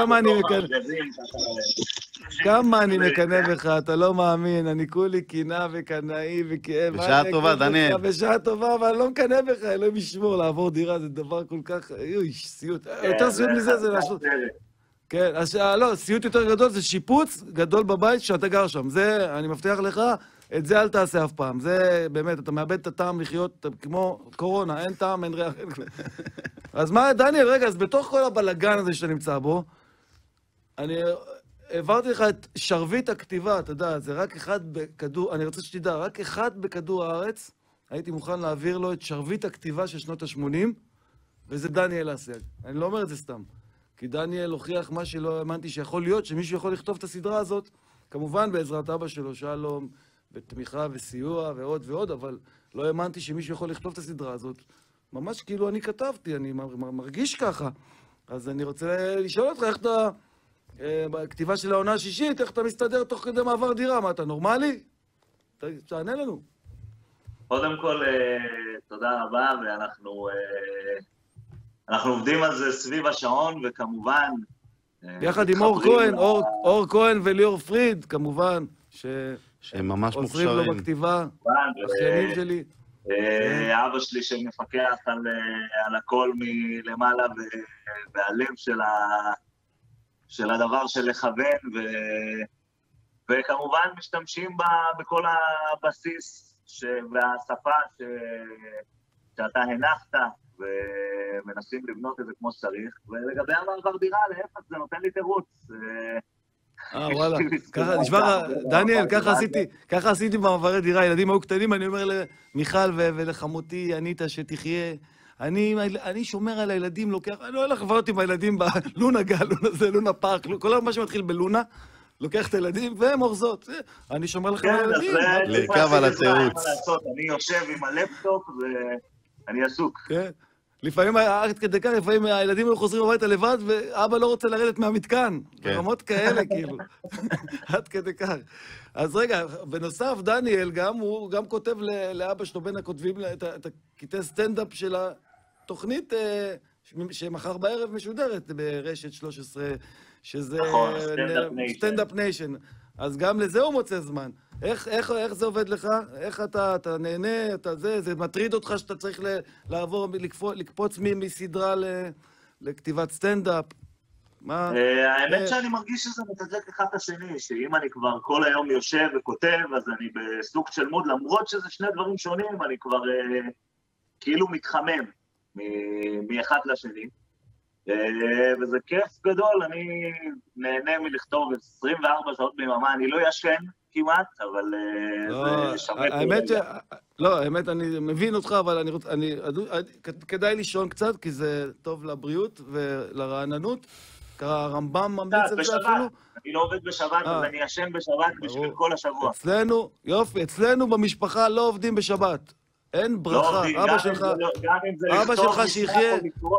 כמה אני מקנא בך, אתה לא מאמין, אני כולי קינה וקנאי וכאב. בשעה טובה, דניאל. בשעה טובה, אבל אני לא מקנא בך, אלוהים ישמור, לעבור דירה זה דבר כל כך... אוי, סיוט. יותר סיוט מזה זה לעשות... כן, אז לא, סיוט יותר גדול זה שיפוץ גדול בבית שאתה גר שם. זה, אני מבטיח לך, את זה אל תעשה אף פעם. זה באמת, אתה מאבד את הטעם לחיות כמו קורונה, אין טעם, אין ריח, אין כלום. אז מה, דניאל, רגע, אז בתוך כל הבלגן הזה שאתה נמצא בו, אני העברתי לך את שרביט הכתיבה, אתה יודע, זה רק אחד בכדור, אני רוצה שתדע, רק אחד בכדור הארץ, הייתי מוכן להעביר לו את שרביט הכתיבה של שנות ה-80, וזה דניאל אסייג. אני לא אומר את זה סתם. כי דניאל הוכיח מה שלא האמנתי שיכול להיות, שמישהו יכול לכתוב את הסדרה הזאת, כמובן בעזרת אבא שלו, שלום, בתמיכה וסיוע ועוד ועוד, אבל לא האמנתי שמישהו יכול לכתוב את הסדרה הזאת. ממש כאילו אני כתבתי, אני מרגיש ככה. אז אני רוצה לשאול אותך, איך אתה, בכתיבה של העונה השישית, איך אתה מסתדר תוך כדי מעבר דירה? מה, אתה נורמלי? תענה לנו. קודם כל, תודה רבה, אנחנו עובדים על זה סביב השעון, וכמובן... יחד עם אור כהן, אור כהן וליאור פריד, כמובן, שהם ממש מוכשרים. עוזרים לו בכתיבה, אחיינים שלי. אבא שלי שמפקח על הכל מלמעלה, והלב של הדבר של לכוון, וכמובן משתמשים בכל הבסיס והשפה שאתה הנחת, ומנסים לבנות את זה כמו שצריך, ולגבי המעבר דירה, להפך, זה נותן לי תירוץ. וואלה, ככה, נשמע, דניאל, ככה עשיתי במעברי דירה, ילדים היו קטנים, אני אומר למיכל ולחמותי, אניטה, שתחיה, אני שומר על הילדים, לוקח, אני לא הולך לבנות עם הילדים בלונה גל, לונה זה, לונה פארק, כל מה שמתחיל בלונה, לוקח את הילדים והם אורזות. אני שומר לכם על הילדים. לרכב על התירוץ. אני יושב עם הלפטופ ואני עסוק. כן. לפעמים, עד כדי כך, לפעמים הילדים היו חוזרים הביתה לבד, ואבא לא רוצה לרדת מהמתקן. ברמות כאלה, כאילו. עד כדי כך. אז רגע, בנוסף, דניאל הוא גם כותב לאבא שלו בין הכותבים את הקטעי סטנדאפ של התוכנית שמחר בערב משודרת ברשת 13, שזה נכון, סטנדאפ ניישן. אז גם לזה הוא מוצא זמן. איך זה עובד לך? איך אתה נהנה, זה מטריד אותך שאתה צריך לעבור, לקפוץ מסדרה לכתיבת סטנדאפ? האמת שאני מרגיש שזה מתדלק אחד את השני, שאם אני כבר כל היום יושב וכותב, אז אני בסוג של מוד, למרות שזה שני דברים שונים, אני כבר כאילו מתחמם מאחד לשני. וזה כיף גדול, אני נהנה מלכתוב 24 שעות ביממה, אני לא ישן כמעט, אבל זה שווה. האמת, אני מבין אותך, אבל כדאי לישון קצת, כי זה טוב לבריאות ולרעננות. הרמב"ם ממליץ על זה אפילו. אני לא עובד בשבת, אז אני ישן בשבת בשביל כל השבוע. אצלנו, יופי, אצלנו במשפחה לא עובדים בשבת. אין ברכה. אבא שלך שיחיה,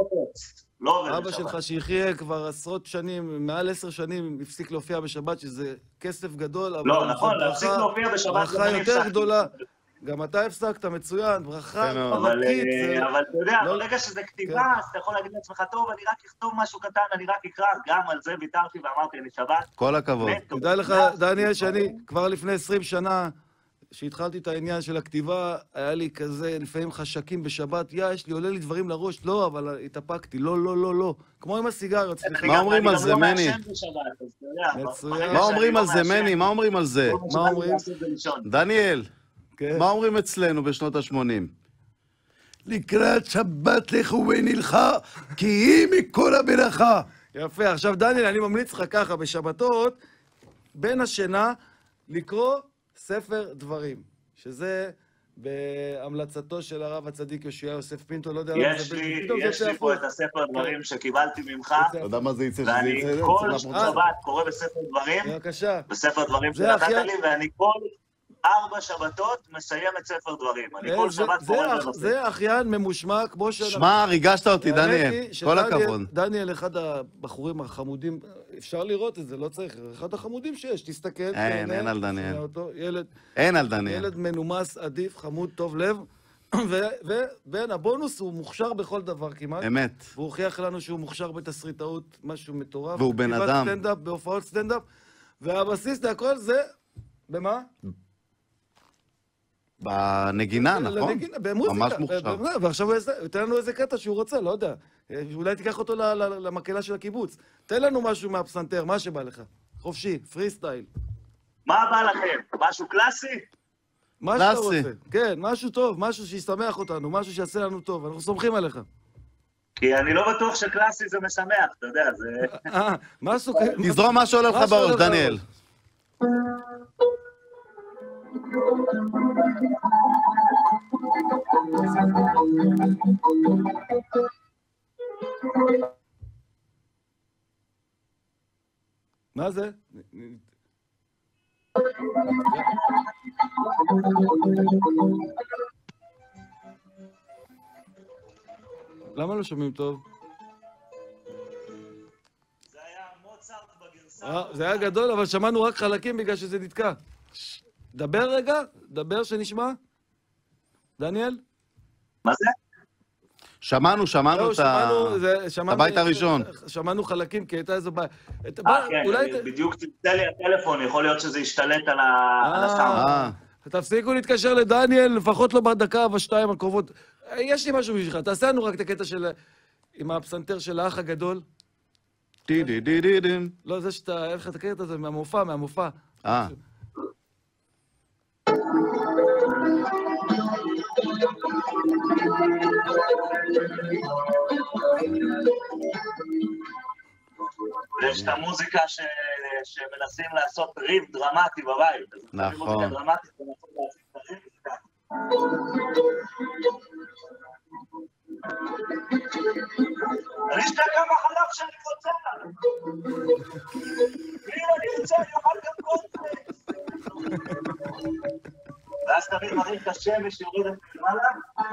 אבא שלך שיחיה כבר עשרות שנים, מעל 10 שנים, הפסיק להופיע בשבת, שזה כסף גדול, אבל לא, נכון, להפסיק להופיע בשבת, ברכה יותר גדולה. גם אתה הפסקת, מצוין, ברכה ענקית. אבל אתה יודע, ברגע שזה כתיבה, אז אתה יכול להגיד לעצמך, טוב, אני רק אכתוב משהו קטן, אני רק אקרא, גם על זה ויתרתי ואמרתי, אני שבת. כל הכבוד. תדע לך, דניאל, שאני כבר לפני 20 שנה, כשהתחלתי את העניין של הכתיבה, היה לי כזה, לפעמים חשקים בשבת, יש לי, עולה לי דברים לראש, לא, אבל התאפקתי, לא. כמו עם הסיגריות. מה אומרים על זה, מני? מה אומרים על זה, מני? מה אומרים על זה? דניאל. מה אומרים אצלנו בשנות ה-80? לקראת שבת לכו ונלכה, כי היא מכל הברכה. יפה, עכשיו דניאל, אני ממליץ לך ככה, בשבתות, בין השינה, לקרוא ספר דברים, שזה בהמלצתו של הרב הצדיק יושע יוסף פינטו, לא יודע... יש לי פה את הספר דברים שקיבלתי ממך, אתה יודע מה זה יצא? ואני כל שבת קורא בספר דברים, בספר דברים שנתת לי, ואני כל 4 שבתות מסיים את ספר דברים. אני כל שבת קורא בנושא. זה אחיין ממושמע, כמו ש... שמע, ריגשת אותי, דניאל. כל הכבוד. דניאל, אחד הבחורים החמודים, אפשר לראות את זה, לא צריך, אחד החמודים שיש, תסתכל. אין על דניאל. ילד... אין על דניאל. ילד מנומס, עדיף, חמוד, טוב לב. ובין הבונוס הוא מוכשר בכל דבר כמעט. אמת. והוא הוכיח לנו שהוא מוכשר בתסריטאות, משהו מטורף. והוא בן אדם. בהופעות סטנדאפ. והבסיס להכל זה... במה? בנגינה, נכון? במוזיקה. ממש מוכשר. ועכשיו הוא ייתן לנו איזה קטע שהוא רוצה, לא יודע. אולי תיקח אותו למקהלה של הקיבוץ. תן לנו משהו מהפסנתר, מה שבא לך. חופשי, פרי סטייל. מה בא לכם? משהו קלאסי? מה שאתה רוצה. כן, משהו טוב, משהו שישמח אותנו, משהו שיעשה לנו טוב. אנחנו סומכים עליך. כי אני לא בטוח שקלאסי זה משמח, אתה יודע, זה... משהו... תזרום מה שעולה לך בראש, דניאל. מה זה? למה לא שומעים טוב? זה היה מוצרט בגרסה. זה היה גדול, אבל שמענו רק חלקים בגלל שזה נתקע. דבר רגע, דבר שנשמע. דניאל? מה זה? שמענו את הבית הראשון. שמענו חלקים, כי הייתה איזו בעיה. כן, בדיוק צלצל לי הטלפון, יכול להיות שזה ישתלט על הסאונד. תפסיקו להתקשר לדניאל, לפחות לא בדקה ושתיים הקרובות. יש לי משהו בשבילך, תעשה לנו רק את הקטע של... עם הפסנתר של האח הגדול. לא, זה שאתה... אין לך את הקטע הזה מהמופע. ויש את המוזיקה שמנסים לעשות ריב דרמטי בבית. נכון. מוזיקה דרמטית ומנסים להציג את הריב וכך. אני אשתה כמה חלב שאני רוצה. ואם אני רוצה, אני אוכל גם קונפלקס. ואז תמיד מרים את השמש שיורדת למעלה.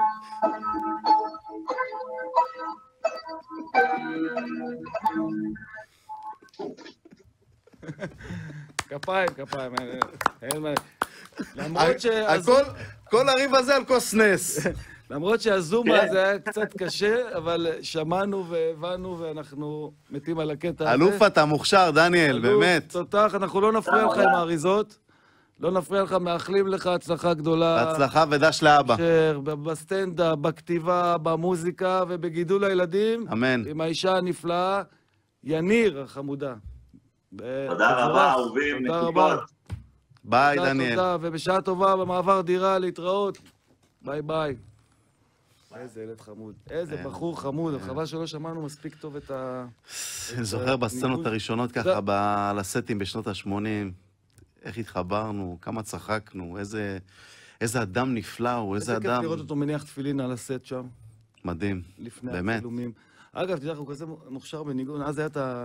כפיים, אין מה... למרות ש... כל הריב הזה על כוס נס. למרות שהזום הזה היה קצת קשה, אבל שמענו והבנו, ואנחנו מתים על הקטע הזה. אלוף אתה מוכשר, דניאל, באמת. אלוף, תותח, אנחנו לא נפריע לך עם האריזות. לא נפריע לך, מאחלים לך הצלחה גדולה. בהצלחה ודש לאבא. בסטנדאפ, בכתיבה, במוזיקה ובגידול הילדים. אמן. עם האישה הנפלאה, יניר החמודה. תודה רבה, אהובים, נקודות. ביי, דניאל. תודה, ובשעה טובה במעבר דירה, להתראות. ביי ביי. איזה ילד חמוד. איזה בחור חמוד, חבל שלא שמענו מספיק טוב את ה... אני זוכר בסצנות הראשונות ככה, לסטים בשנות ה-80, איך התחברנו, כמה צחקנו, איזה אדם נפלא הוא, איזה אדם... איזה כיף לראות אותו מניח תפילין על הסט שם. מדהים, באמת. לפני הצילומים. אגב, תדע, הוא כזה מוכשר בניגון, אז היה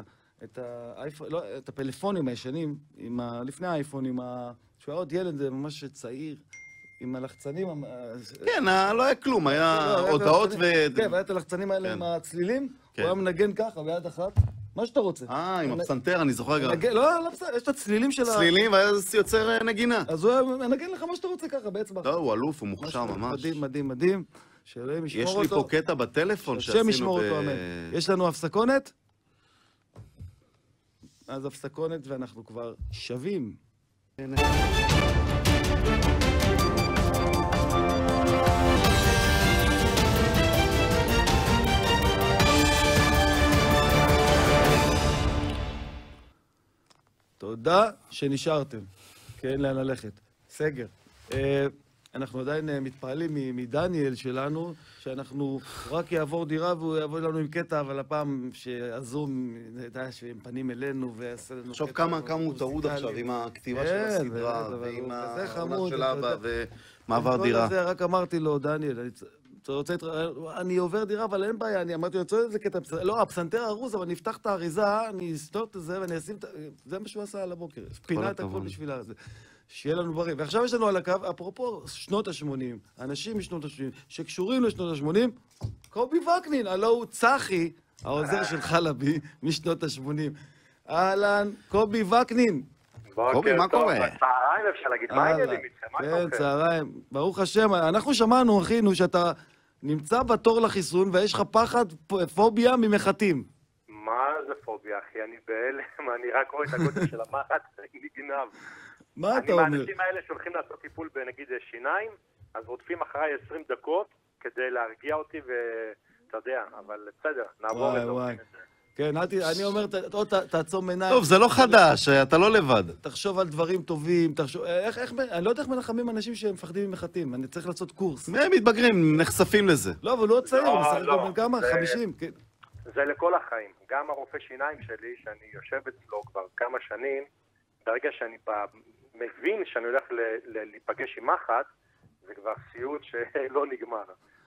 את הפלאפונים הישנים, לפני האייפון, שהוא היה עוד ילד, זה ממש צעיר, עם הלחצנים... כן, לא היה כלום, היה הודעות ו... כן, והיה את הלחצנים האלה עם הצלילים, הוא היה מנגן ככה, ביד אחת, מה שאתה רוצה. עם הפסנתר, אני זוכר גם. לא, יש את הצלילים של ה... צלילים, ואז יוצר נגינה. אז הוא היה מנגן לך מה שאתה רוצה ככה, בעצם. לא, הוא אלוף, הוא מוכשר ממש. מדהים, מדהים, מדהים. שאלוהים ישמור אותו. יש לי פה קטע בטלפון שעשינו השם ישמור אותו, אמן. יש לנו הפסקונת? אז הפסקונת, ואנחנו כבר שווים. תודה שנשארתם, כי אין לאן ללכת. סגר. אנחנו עדיין מתפעלים מדניאל שלנו, שאנחנו רק יעבור דירה והוא יעבור לנו עם קטע, אבל הפעם שהזום, יודע שהם פנים אלינו ויעשה לנו קטע. עכשיו כמה הוא טרוד עכשיו עם הכתיבה של הסדרה, ועם העונה של אבא ומעבר דירה. רק אמרתי לו, דניאל, אני עובר דירה, אבל אין בעיה, אני אמרתי לו, יוצא איזה קטע, לא, הפסנתר ארוז, אבל אני אפתח את האריזה, אני אסתור את זה ואני אשים את... זה מה שהוא עשה על הבוקר, פינה את הכל בשביל הזה. שיהיה לנו בריא. ועכשיו יש לנו על הקו, אפרופו שנות ה-80, אנשים משנות ה-80, שקשורים לשנות ה-80, קובי וקנין, הלא הוא צחי, העוזר של חלבי, משנות ה-80. אהלן, קובי וקנין. קובי, מה קורה? צהריים אפשר להגיד, מה העניינים איתכם? מה קורה? כן, צהריים. ברוך השם, אנחנו שמענו, אחינו, שאתה נמצא בתור לחיסון ויש לך פחד, פוביה ממחטים. מה זה פוביה, אחי? אני בהלם, אני רק רואה את הגודל של המחט, אני נגנב. מה אתה אומר? אני מהאנשים האלה שהולכים לעשות טיפול בנגיד שיניים, אז רודפים אחריי 20 דקות כדי להרגיע אותי, ואתה יודע, אבל בסדר, נעבור את זה. כן, אני אומר, תעצום עיניים. טוב, זה לא חדש, אתה לא לבד. תחשוב על דברים טובים, תחשוב... אני לא יודע איך מנחמים אנשים שמפחדים ממחטים, אני צריך לעשות קורס. הם מתבגרים, נחשפים לזה. לא, אבל הוא עוד צעיר, הוא משחק גם כמה? 50? זה לכל החיים. גם הרופא שיניים שלי, שאני יושב אצלו כבר כמה שנים, ברגע שאני מבין שאני הולך להיפגש עם מחט, זה כבר סיוט שלא נגמר.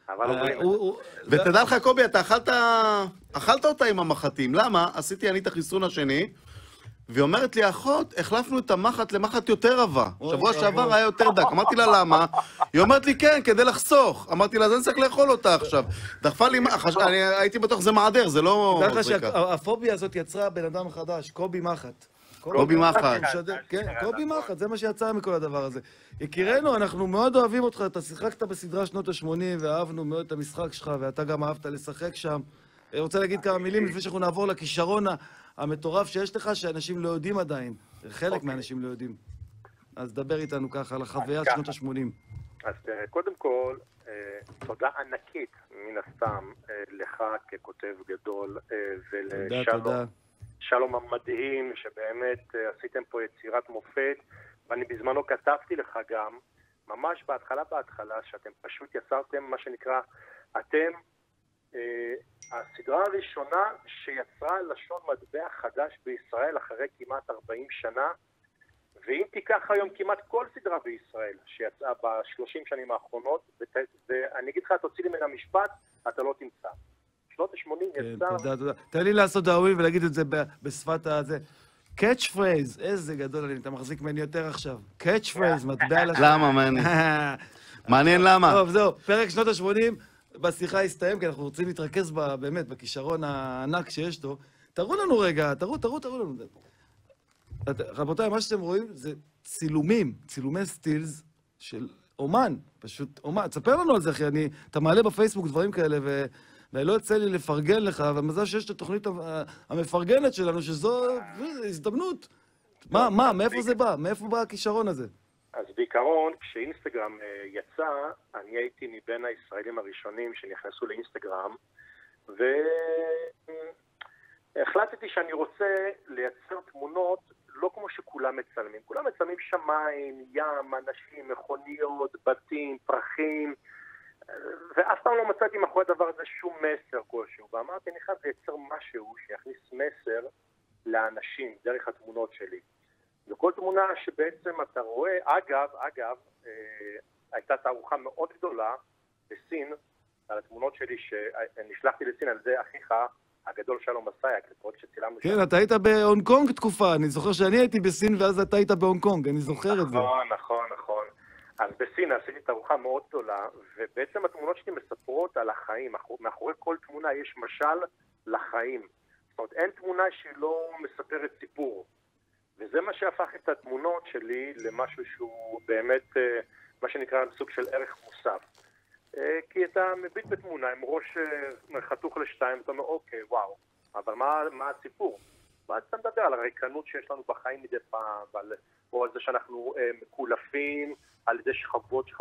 ותדע לך, קובי, אתה אכלת אותה עם המחטים. למה? עשיתי אני את החיסון השני, והיא אומרת לי, אחות, החלפנו את המחט למחט יותר רבה. שבוע שעבר היה יותר דק. אמרתי לה, למה? היא אומרת לי, כן, כדי לחסוך. אמרתי לה, אז אני צריך לאכול אותה עכשיו. דחפה לי, אני הייתי בטוח, זה מעדר, זה לא... דרך שהפוביה הזאת יצרה בן אדם חדש, קובי מחט. קובי מחט. כן, קובי מחט, זה מה שיצא מכל הדבר הזה. יקירנו, אנחנו מאוד אוהבים אותך, אתה שיחקת בסדרה שנות ה-80 ואהבנו מאוד את המשחק שלך, ואתה גם אהבת לשחק שם. אני רוצה להגיד כמה מילים לפני שאנחנו נעבור לכישרון המטורף שיש לך, שאנשים לא יודעים עדיין. חלק מהאנשים לא יודעים. אז דבר איתנו ככה על החוויה שנות ה-80. אז קודם כל, תודה ענקית מן הסתם לך ככותב גדול ולשלום המדהים, שבאמת עשיתם פה יצירת מופת, ואני בזמנו כתבתי לך גם, ממש בהתחלה, שאתם פשוט יצרתם מה שנקרא, אתם, הסדרה הראשונה שיצרה לשון מטבע חדש בישראל אחרי כמעט 40 שנה, ואם תיקח היום כמעט כל סדרה בישראל שיצאה ב-30 שנים האחרונות, ואני אגיד לך, תוציא לי מן המשפט, אתה לא תמצא. שנות ה-80 יצא... תודה. תן לי לעשות דאווים ולהגיד את זה בשפת הזה. קאץ' פרייז, איזה גדול, אתה מחזיק ממני יותר עכשיו. קאץ' פרייז, מטבע לשון. למה, מעניין? מעניין למה? טוב, זהו, פרק שנות ה-80 בשיחה הסתיים, כי אנחנו רוצים להתרכז באמת בכישרון הענק שיש לו. תראו לנו רגע, תראו לנו. רבותיי, מה שאתם רואים זה צילומי סטילס של אומן, פשוט אומן. תספר לנו על זה, אחי, אתה מעלה בפייסבוק דברים כאלה, ולא יוצא לי לפרגן לך, ומזל שיש את התוכנית המפרגנת שלנו, שזו הזדמנות. מאיפה זה בא? מאיפה בא הכישרון הזה? אז בעיקרון, כשאינסטגרם יצא, אני הייתי מבין הישראלים הראשונים שנכנסו לאינסטגרם, והחלטתי שאני רוצה לייצר תמונות לא כמו שכולם מצלמים. כולם מצלמים שמיים, ים, אנשים, מכוניות, בתים, פרחים, ואף פעם לא מצאתי מאחורי הדבר הזה שום מסר כלשהו. ואמרתי, אני חייב לייצר משהו שיכניס מסר לאנשים דרך התמונות שלי. וכל תמונה שבעצם אתה רואה, אגב, הייתה תערוכה מאוד גדולה בסין, על התמונות שלי שנשלחתי לסין על זה אחיך הגדול שלום מסייק, לפרויקט שצילמנו שם. כן, אתה היית בהונג קונג תקופה, אני זוכר שאני הייתי בסין ואז אתה היית בהונג קונג, אני זוכר את זה. נכון. אז בסין עשיתי תערוכה מאוד גדולה, ובעצם התמונות שלי מספרות על החיים, מאחורי כל תמונה יש משל לחיים. זאת אומרת, אין תמונה שהיא לא מספרת סיפור. וזה מה שהפך את התמונות שלי למשהו שהוא באמת, מה שנקרא סוג של ערך מוסף. כי אתה מביט בתמונה עם ראש חתוך לשתיים, אתה אומר, אוקיי, וואו, אבל מה הסיפור? ואז אתה מדבר על הריקנות שיש לנו בחיים מדי פעם, או על זה שאנחנו מקולפים, על ידי שכבות,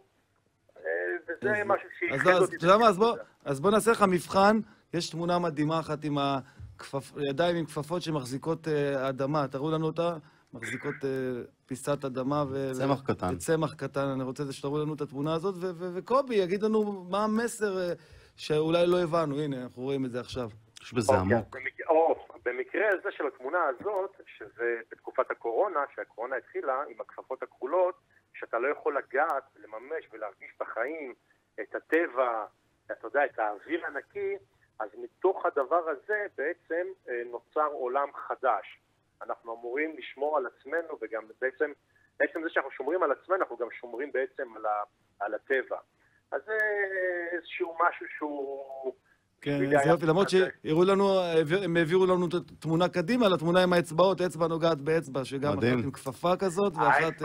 וזה משהו שהתחיל אותי. אתה יודע מה, אז בוא נעשה לך מבחן, יש תמונה מדהימה אחת עם ידיים עם כפפות שמחזיקות אדמה, תראו לנו אותה, מחזיקות פיסת אדמה צמח קטן. צמח קטן, אני רוצה שתראו לנו את התמונה הזאת, וקובי יגיד לנו מה המסר שאולי לא הבנו, הנה, אנחנו רואים את זה עכשיו. יש בזה עמוק. במקרה הזה של התמונה הזאת, שזה בתקופת הקורונה, שהקורונה התחילה עם הכפפות הכחולות, שאתה לא יכול לגעת, לממש ולהרגיש את החיים, את הטבע, אתה יודע, את האוויר הנקי, אז מתוך הדבר הזה בעצם נוצר עולם חדש. אנחנו אמורים לשמור על עצמנו, וגם בעצם זה שאנחנו שומרים על עצמנו, אנחנו גם שומרים בעצם על הטבע. אז זה איזשהו משהו שהוא... כן, זה יופי, למרות שהראו לנו, הם העבירו לנו את התמונה קדימה, לתמונה עם האצבעות, אצבע נוגעת באצבע, שגם אחת עם כפפה כזאת, ואחת...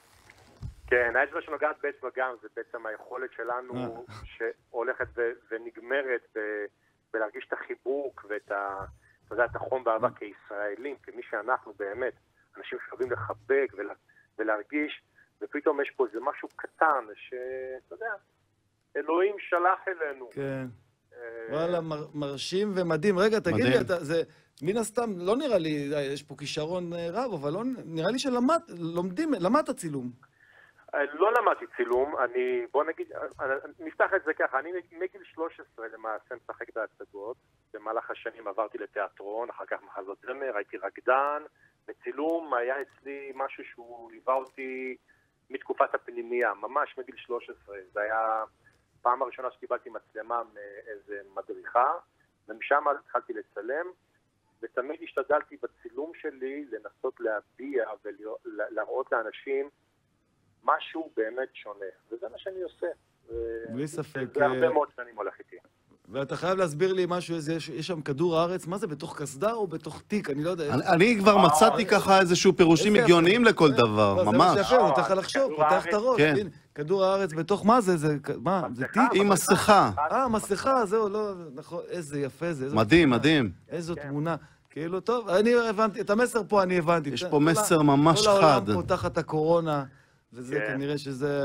כן, האצבע שנוגעת באצבע גם, זה בעצם היכולת שלנו שהולכת ונגמרת ולהרגיש את החיבוק ואת החום ואהבה כישראלים, כמי שאנחנו באמת, אנשים שאוהבים לחבק ולהרגיש, ופתאום יש פה איזה משהו קטן שאתה יודע, אלוהים שלח אלינו. כן. וואלה, מרשים ומדהים. רגע, תגיד לי, זה מן הסתם, לא נראה לי, יש פה כישרון רב, אבל נראה לי למדת צילום. לא למדתי צילום, בוא נגיד, נפתח את זה ככה, אני מגיל 13 למעשה משחק בהצגות, במהלך השנים עברתי לתיאטרון, אחר כך מחזות זמר, הייתי רקדן, וצילום היה אצלי משהו שהוא ליווה אותי מתקופת הפנימייה, ממש מגיל 13, זה היה פעם הראשונה שקיבלתי מצלמה מאיזה מדריכה, ומשם התחלתי לצלם, ותמיד השתדלתי בצילום שלי לנסות להביע ולהראות לאנשים משהו באמת שונה, וזה מה שאני עושה. בלי ספק. זה הרבה מאוד שנים הולך איתי. ואתה חייב להסביר לי משהו, יש שם כדור הארץ, מה זה, בתוך קסדה או בתוך תיק? אני לא יודע. אני כבר מצאתי ככה איזשהו פירושים הגיוניים לכל דבר, ממש. זה מה שיפה, נותן לך לחשוב, פותח את הראש. כדור הארץ בתוך מה זה? מה? זה תיק? עם מסכה. מסכה, זהו, לא, נכון, איזה יפה זה. מדהים, מדהים. איזו תמונה. כאילו, טוב, אני הבנתי, את המסר פה אני הבנתי. יש פה מסר ממש חד. כל העולם פה תחת הקורונה. וזה כנראה שזה...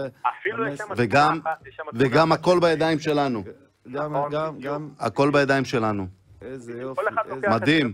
וגם הכל בידיים שלנו. גם... הכל בידיים שלנו. איזה יופי. מדהים.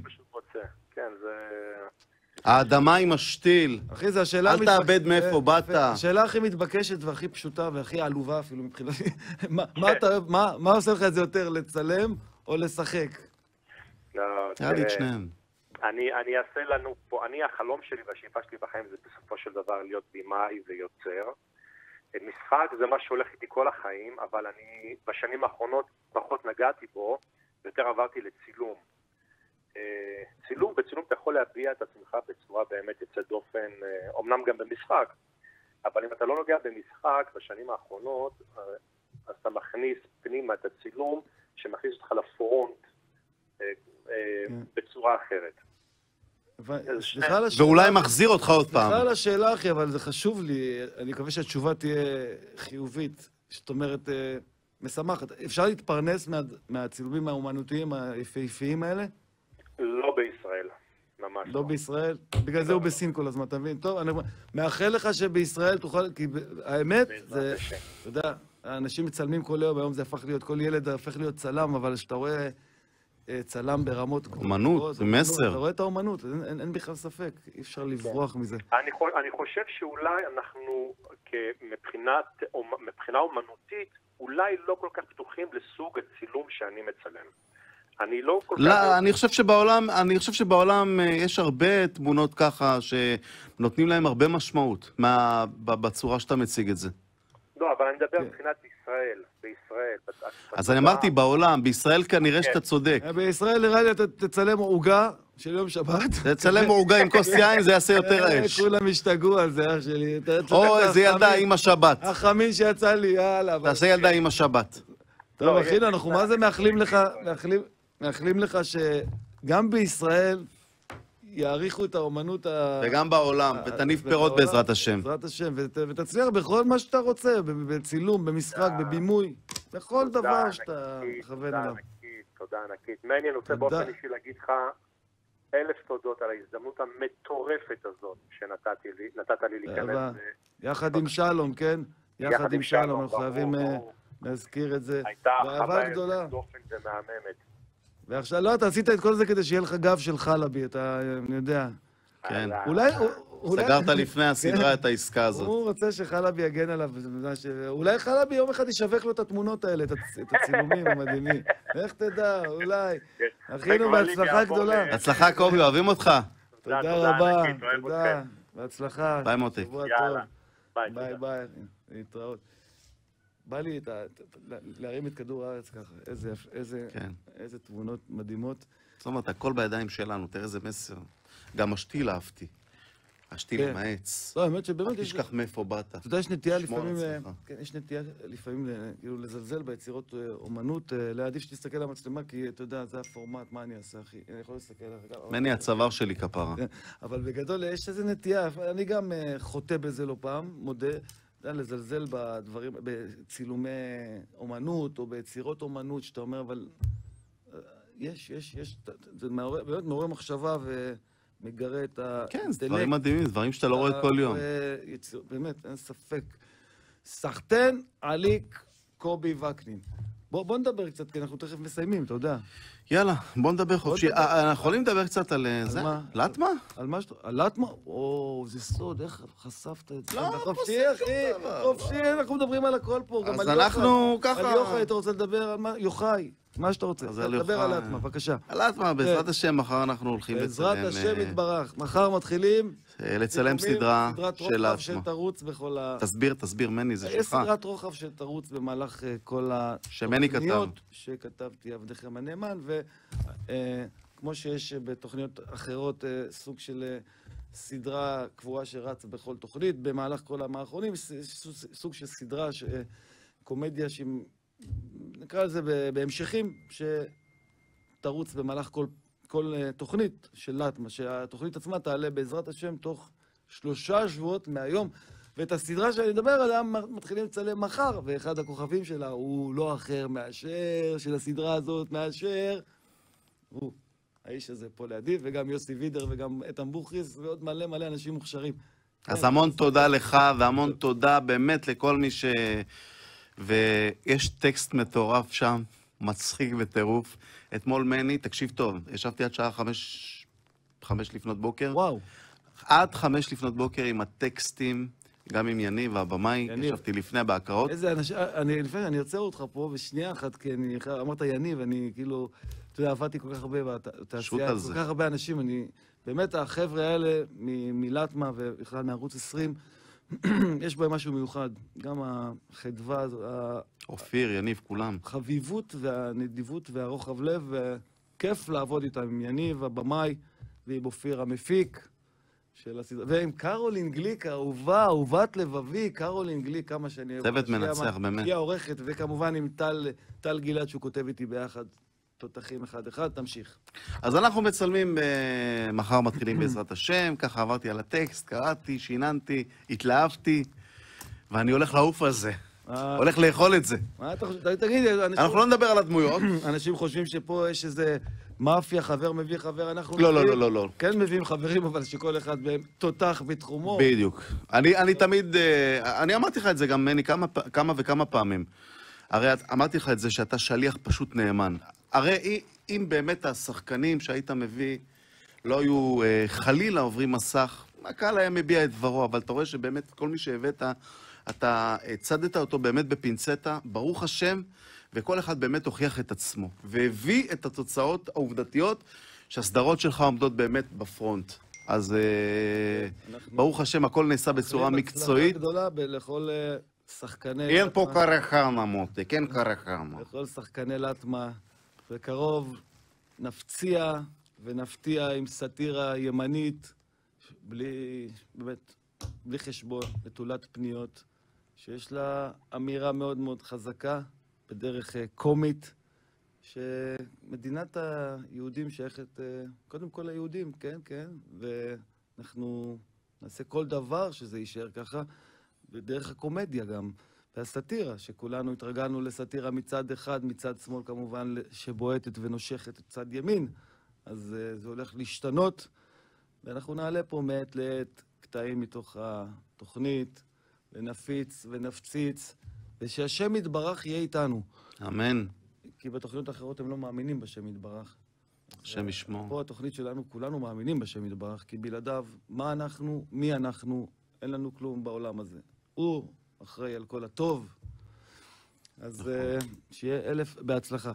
האדמה היא משתיל. אחי, זה השאלה... אל תאבד מאיפה באת. השאלה הכי מתבקשת והכי פשוטה והכי עלובה אפילו מבחינתי. מה עושה לך את זה יותר, לצלם או לשחק? היה לי את שניהם. אני אעשה לנו פה, החלום שלי והשאיפה שלי בחיים זה בסופו של דבר להיות בימאי ויוצר. משחק זה מה שהולך איתי כל החיים, אבל אני בשנים האחרונות פחות נגעתי בו, ויותר עברתי לצילום. בצילום אתה יכול להביע את עצמך בצורה באמת יוצאת דופן, אמנם גם במשחק, אבל אם אתה לא נוגע במשחק בשנים האחרונות, אז אתה מכניס פנימה את הצילום שמכניס אותך לפרונט בצורה אחרת. סליחה על השאלה. ואולי מחזיר אותך עוד פעם. סליחה על השאלה, אחי, אבל זה חשוב לי. אני מקווה שהתשובה תהיה חיובית. זאת אומרת, משמחת. אפשר להתפרנס מהצילומים האומנותיים היפהפיים האלה? לא בישראל, ממש לא בישראל? בגלל זה הוא בסין כל הזמן, אתה מבין? טוב, אני מאחל לך שבישראל תוכל... כי האמת, זה... אתה יודע, האנשים מצלמים כל יום, היום זה הפך להיות, כל ילד הפך להיות צלם, אבל כשאתה רואה צלם ברמות... אומנות, זה מסר. אתה רואה את האומנות, אין בכלל ספק, אי אפשר לברוח מזה. אני חושב שאולי אנחנו, מבחינה אומנותית, אולי לא כל כך פתוחים לסוג הצילום שאני מצלם. אני לא כל כך... לא, אני חושב שבעולם יש הרבה תמונות ככה שנותנים להם הרבה משמעות בצורה שאתה מציג את זה. לא, אבל אני מדבר מבחינת ישראל, בישראל. אז אני אמרתי בעולם, בישראל כנראה שאתה צודק. בישראל נראה לי אתה תצלם עוגה של יום שבת. תצלם עוגה עם כוס יין, זה יעשה יותר אש. כולם השתגעו על זה, אח שלי. או איזה ילדה עם השבת. החמין שיצא לי, יאללה. תעשה ילדה עם השבת. טוב, אחינו, אנחנו מה זה מאחלים לך שגם בישראל יעריכו את האומנות וגם בעולם, ותניב פירות בעזרת השם. בעזרת השם, ותצליח בכל מה שאתה רוצה, בצילום, במשחק, בבימוי, בכל דבר שאתה מכוון אליו. תודה ענקית. מני, אני רוצה באופן אישי להגיד לך 1000 תודות על ההזדמנות המטורפת הזאת שנתת לי להיכנס. יחד עם שלום, כן? יחד עם שלום, אנחנו חייבים להזכיר את זה. הייתה חוויה דופן ומהממת. ועכשיו, לא, אתה עשית את כל זה כדי שיהיה לך גב של חלבי, אתה, אני יודע. כן. אולי... סגרת לפני הסדרה את העסקה הזאת. הוא רוצה שחלבי יגן עליו, אולי חלבי יום אחד ישווק לו את התמונות האלה, את הצילומים המדהימים. איך תדע, אולי. אחינו, בהצלחה גדולה. הצלחה, קובי, אוהבים אותך. תודה רבה, תודה. בהצלחה. ביי מוטי. שבוע טוב. ביי ביי. להתראות. בא לי להרים את כדור הארץ ככה, איזה תמונות מדהימות. זאת אומרת, הכל בידיים שלנו, תראה איזה מסר. גם השתיל אהבתי. השתיל עם העץ. לא, האמת שבאמת יש... תשכח מאיפה באת. אתה יודע, יש נטייה לפעמים... כן, יש נטייה לפעמים כאילו לזלזל ביצירות אומנות, להעדיף שתסתכל על המצלמה, כי אתה יודע, זה הפורמט, מה אני אעשה, אחי? אני יכול להסתכל עליך. מני הצוואר שלי כפרה. אבל בגדול, יש איזה נטייה, אני גם חוטא בזה לא פעם, מודה. לזלזל בדברים, בצילומי אומנות או ביצירות אומנות, שאתה אומר, אבל יש, זה באמת מעורר מחשבה ומגרה את האינטלקט. כן, זה דברים מדהימים, דברים שאתה לא רואה כל יום. באמת, אין ספק. סחטן, עליק, קובי וקנין. בוא נדבר קצת, כי אנחנו תכף מסיימים, אתה יודע. יאללה, בוא נדבר חופשי. אנחנו יכולים לדבר קצת על זה? לטמה? על מה שאתה... על לטמה? או, זה סוד, איך חשפת את זה? לא, חופשי, אחי, חופשי, אנחנו מדברים על הכל פה, גם על יוחאי. אז אנחנו ככה... על יוחאי, אתה רוצה לדבר על מה? יוחאי, מה שאתה רוצה. תדבר על לטמה, בבקשה. על לטמה, בעזרת השם, מחר אנחנו הולכים לצלם... בעזרת השם יתברך. מחר מתחילים... לצלם סדרה של לטמה. שתרוץ בכל ה... תסביר, מני, זה שלך. יש סדרת רוחב שתרוץ במהלך כל התוכניות שכתבתי עבדכם הנאמן, וכמו שיש בתוכניות אחרות סוג של סדרה קבועה שרץ בכל תוכנית, במהלך כל המאחרונים, סוג של סדרה, קומדיה נקרא לזה בהמשכים, שתרוץ במהלך כל תוכנית של לטמה, שהתוכנית עצמה תעלה בעזרת השם תוך 3 שבועות מהיום, ואת הסדרה שאני מדבר עליה מתחילים לצלם מחר, ואחד הכוכבים שלה הוא לא אחר מאשר, של הסדרה הזאת מאשר, הוא, האיש הזה פה לידי, וגם יוסי וידר וגם איתן בוכריס, ועוד מלא אנשים מוכשרים. אז המון תודה לך, והמון תודה באמת לכל מי ויש טקסט מטורף שם, מצחיק וטירוף. אתמול מני, תקשיב טוב, ישבתי עד שעה 5 לפנות בוקר. וואו. עד 5 לפנות בוקר עם הטקסטים, גם עם יניב והבמאי, ישבתי לפני בהקראות. איזה אנשים, אני ארצה אותך פה בשנייה אחת, כי אמרת יניב, אני כאילו, אתה יודע, עבדתי כל כך הרבה בתעשייה, כל כך הרבה אנשים, באמת החבר'ה האלה מלטמה ובכלל מערוץ 20, יש בהם משהו מיוחד, גם החדווה, אופיר, יניב, כולם. החביבות והנדיבות והרוחב לב, וכיף לעבוד איתם עם יניב, הבמאי, ועם אופיר המפיק של הסדרה, ועם קרולין גליק, האהובה, אהובת לבבי, קרולין גליק, כמה שאני... צוות מנצח, באמת. היא העורכת, וכמובן עם טל גלעד שהוא כותב איתי ביחד. תותחים אחד-אחד, תמשיך. אז אנחנו מצלמים, מחר מתחילים בעזרת השם, ככה עברתי על הטקסט, קראתי, שיננתי, התלהבתי, ואני הולך לעוף על זה. הולך לאכול את זה. מה אתה חושב? תגיד, אנחנו לא נדבר על הדמויות. אנשים חושבים שפה יש איזה מאפיה, חבר מביא חבר, אנחנו... לא. כן מביאים חברים, אבל שכל אחד מהם תותח בתחומו. בדיוק. אני תמיד, אני אמרתי לך את זה גם, מני, כמה וכמה פעמים. הרי אמרתי לך את זה שאתה שליח פשוט נאמן. הרי אם באמת השחקנים שהיית מביא לא היו חלילה עוברים מסך, הקהל היה מביע את דברו, אבל אתה רואה שבאמת כל מי שהבאת, אתה צדת אותו באמת בפינצטה, ברוך השם, וכל אחד באמת הוכיח את עצמו, והביא את התוצאות העובדתיות שהסדרות שלך עומדות באמת בפרונט. אז ברוך השם, הכל נעשה בצורה מקצועית. גדולה לכל שחקני... אין פה קרחנה, מוטי, כן קרחנה. לכל שחקני לטמה, בקרוב נפציע ונפתיע עם סאטירה ימנית, באמת, בלי חשבון, נטולת פניות, שיש לה אמירה מאוד מאוד חזקה, בדרך קומית, שמדינת היהודים שייכת קודם כל ליהודים, כן, כן, ואנחנו נעשה כל דבר שזה יישאר ככה, בדרך הקומדיה גם, והסאטירה, שכולנו התרגלנו לסאטירה מצד אחד, מצד שמאל כמובן, שבועטת ונושכת את צד ימין, אז זה הולך להשתנות, ואנחנו נעלה פה מעת לעת קטעים מתוך התוכנית, ונפיץ ונפציץ, ושהשם יתברך יהיה איתנו. אמן. כי בתוכניות האחרות הם לא מאמינים בשם יתברך. השם ישמור. פה התוכנית שלנו, כולנו מאמינים בשם יתברך, כי בלעדיו, מה אנחנו, מי אנחנו, אין לנו כלום בעולם הזה. הוא אחראי על כל הטוב. אז שיהיה אלף בהצלחה.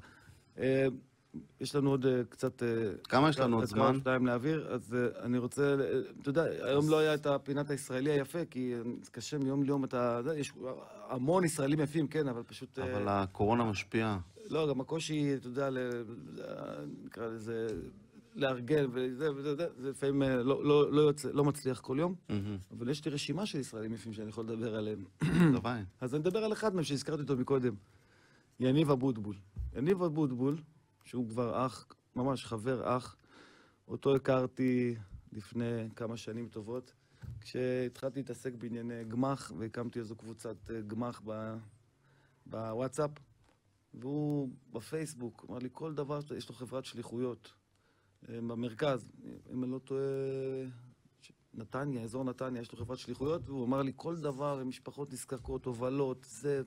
יש לנו עוד קצת... כמה יש לנו עוד זמן? שתיים להעביר, אז אני רוצה... אתה יודע, היום לא היה את הפינת הישראלי היפה, כי קשה מיום ליום אתה... יש המון ישראלים יפים, כן, אבל פשוט... אבל הקורונה משפיעה. לא, גם הקושי, אתה יודע, נקרא לזה... לארגן, וזה, זה לפעמים לא מצליח כל יום, אבל יש לי רשימה של ישראלים יפים שאני יכול לדבר עליהם. אז אני מדבר על אחד מהם שהזכרתי אותו מקודם, יניב אבוטבול. יניב אבוטבול, שהוא כבר אח, ממש חבר אח, אותו הכרתי לפני כמה שנים טובות, כשהתחלתי להתעסק בענייני גמח, והקמתי איזו קבוצת גמח בוואטסאפ, והוא בפייסבוק, אמר לי, כל דבר, יש לו חברת שליחויות. במרכז, אם אני לא טועה, נתניה, אזור נתניה, יש לו חברת שליחויות, והוא אמר לי, כל דבר, משפחות נזקקות, הובלות, זה,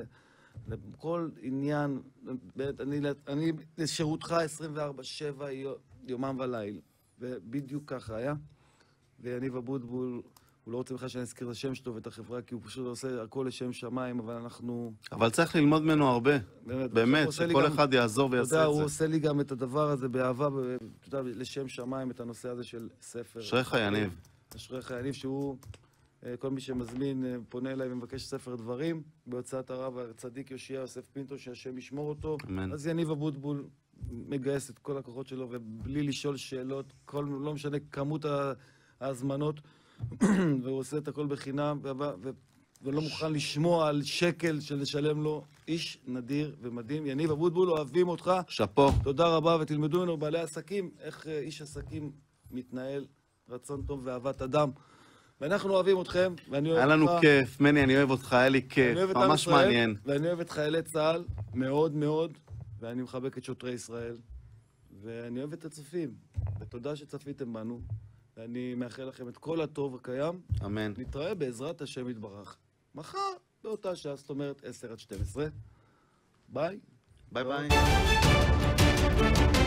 כל עניין, אני לשירותך 24/7, יומם וליל, ובדיוק ככה היה. ויניב אבוטבול, הוא לא רוצה בכלל שאני אזכיר את השם שלו ואת החברה, כי הוא פשוט עושה הכל לשם שמיים, אבל אנחנו... אבל צריך ללמוד ממנו הרבה. באמת, שכל אחד יעזור ויעשה את זה. הוא עושה לי גם את הדבר הזה באהבה, לשם שמיים, את הנושא הזה של ספר. אשריך יניב. אשריך יניב, שהוא, כל מי שמזמין, פונה אליי ומבקש ספר דברים, בהוצאת הרב הצדיק יושיע יוסף פינטו, שהשם ישמור אותו. אמן. אז יניב אבוטבול מגייס את כל הכוחות שלו, ובלי לשאול שאלות, לא משנה כמות ההזמנות, והוא עושה את הכל בחינם, ולא מוכן לשמוע על שקל שלשלם לו. איש נדיר ומדהים. יניב אבוטבול, אוהבים אותך. שפו. תודה רבה, ותלמדו ממנו בעלי עסקים, איך איש עסקים מתנהל, רצון טוב ואהבת אדם. ואנחנו אוהבים אתכם, ואני אוהב אותך. היה לנו כיף, מני, אני אוהב אותך, היה לי כיף, ממש מעניין. ואני אוהב את חיילי צה"ל מאוד מאוד, ואני מחבק את שוטרי ישראל, ואני אוהב את הצופים, ותודה שצפיתם בנו. ואני מאחל לכם את כל הטוב הקיים. אמן. נתראה בעזרת השם יתברך. מחר, באותה שעה, זאת אומרת 10 עד 12. ביי. ביי ביי.